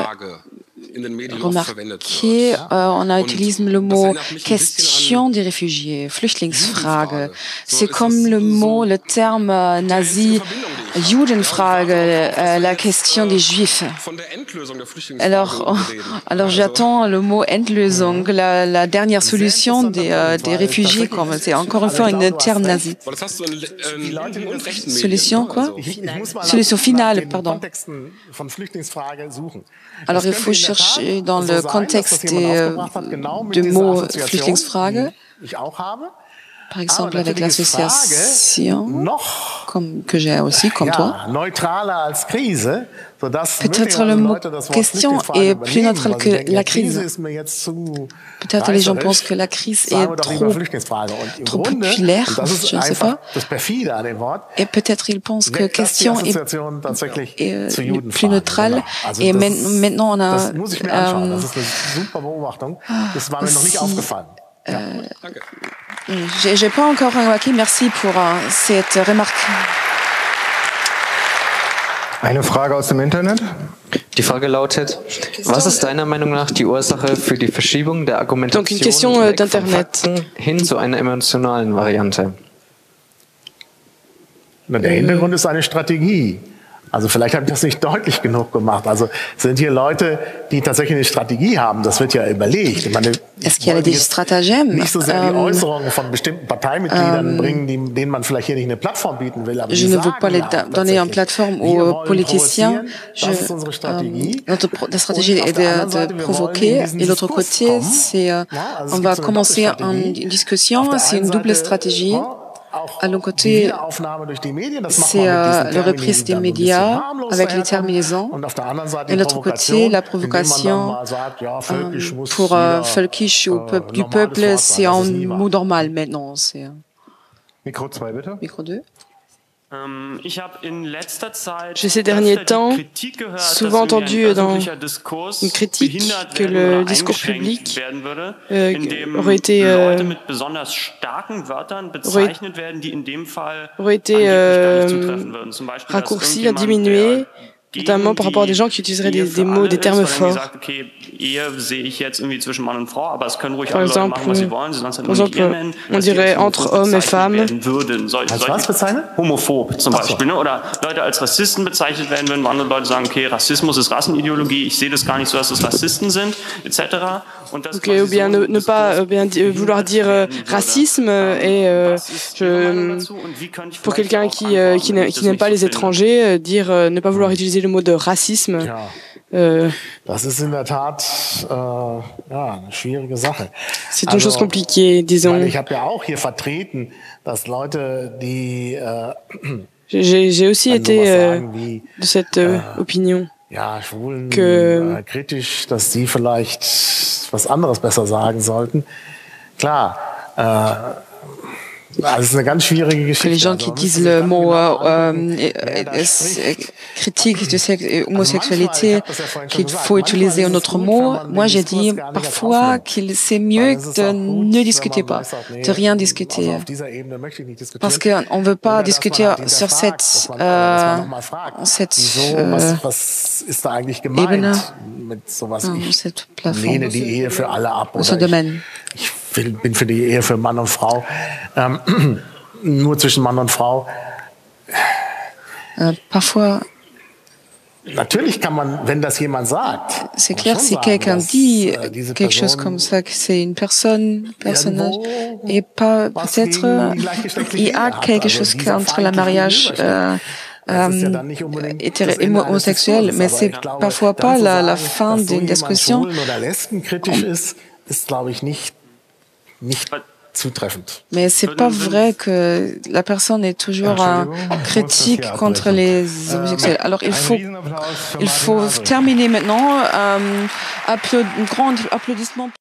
remarqué, euh, on a utilisé le mot question des réfugiés, Flüchtlingsfrage. C'est comme le mot, le terme euh, nazi, Judenfrage, euh, la question des Juifs. Alors, alors j'attends le mot Endlösung, la, la dernière solution des, euh, des réfugiés, comme c'est encore une fois un terme nazi. Solution quoi? Solution finale, pardon. Alors il faut chercher dans le contexte des euh, de mots Flüchtlingsfrage. Par exemple, avec l'association comme, que j'ai aussi, comme toi. Peut-être le mot question est plus neutre que la crise. Peut-être les gens pensent que la crise est trop, trop populaire, je ne sais pas. Et peut-être ils pensent que question est, est euh, plus neutrale. Et maintenant, on a euh, aussi, euh, j'ai, j'ai pas encore remarqué. Merci pour euh, cette remarque. Eine Frage aus dem Internet. Die Frage lautet, was ist deiner Meinung nach die Ursache für die Verschiebung der Argumentation Donc une question euh, d'Internet hin zu einer emotionalen Variante? Na, der Hintergrund ist eine Strategie. Also vielleicht habe ich das nicht deutlich genug gemacht. Also sind hier Leute, die tatsächlich eine Strategie haben. Das wird ja überlegt. Ich meine, Est-ce qu'il y a des stratagèmes? Nicht so sehr die Äußerungen von bestimmten Parteimitgliedern bringen, die, denen man vielleicht hier nicht eine Plattform bieten will. Aber je ne veux pas les donner une plateforme aux politiciens. Je, euh, notre la stratégie est de, de provoquer. Et l'autre côté, c'est euh, on va commencer une discussion. C'est une double stratégie. À l'autre côté, c'est euh, le reprise des médias avec les terminaisons. Et de l'autre côté, la provocation euh, pour euh, völkisch ou peuple, du peuple, c'est un mot normal maintenant. C'est, euh... Micro deux, bitte. Micro deux. J'ai ces derniers temps souvent entendu dans une critique que le discours public euh, aurait été, euh, aurait, aurait été euh, raccourci, à diminuer, notamment par rapport à des gens qui utiliseraient des, des mots, des termes forts. Par exemple, par exemple, on dirait entre hommes et femmes. Homophob zum Beispiel, ne? Oder Leute als Rassisten bezeichnet werden würden, andere Leute sagen, okay, Rassismus ist Rassenideologie, ich sehe das gar nicht so, dass das Rassisten sind, et cetera. Okay, ou bien ne, ne pas euh, bien di vouloir dire euh, racisme et euh, je, pour quelqu'un qui, euh, qui n'aime pas les étrangers, euh, dire euh, ne pas vouloir utiliser le mot de racisme. Euh, C'est une chose compliquée, disons. J'ai aussi été euh, de cette euh, opinion. Ja, Schwulen que äh, kritisch, dass sie vielleicht was anderes besser sagen sollten. Klar, äh, das ist eine ganz schwierige Geschichte. Les gens qui disent le mot euh, euh, critique de homosexualité, qu'il faut utiliser un autre mot. Moi, j'ai dit parfois qu'il c'est mieux de ne discuter pas, de rien discuter, parce qu'on ne veut pas discuter sur cette euh, cette euh, Ebene, cette plateforme, ce domaine. Ich bin für die Ehe für Mann und Frau, ähm, nur zwischen Mann und Frau. Euh, parfois, natürlich kann man, wenn das jemand sagt, c'est clair, si quelqu'un dit quelque chose comme ça, que c'est une personne, personnage, et pas peut-être il y a quelque chose entre le mariage euh, euh, homosexuel, mais c'est parfois pas la, la fin d'une discussion. Mais c'est pas vrai que la personne est toujours un critique contre les homosexuels. Alors il faut, il faut terminer maintenant. Euh, applaud, un grand applaudissement.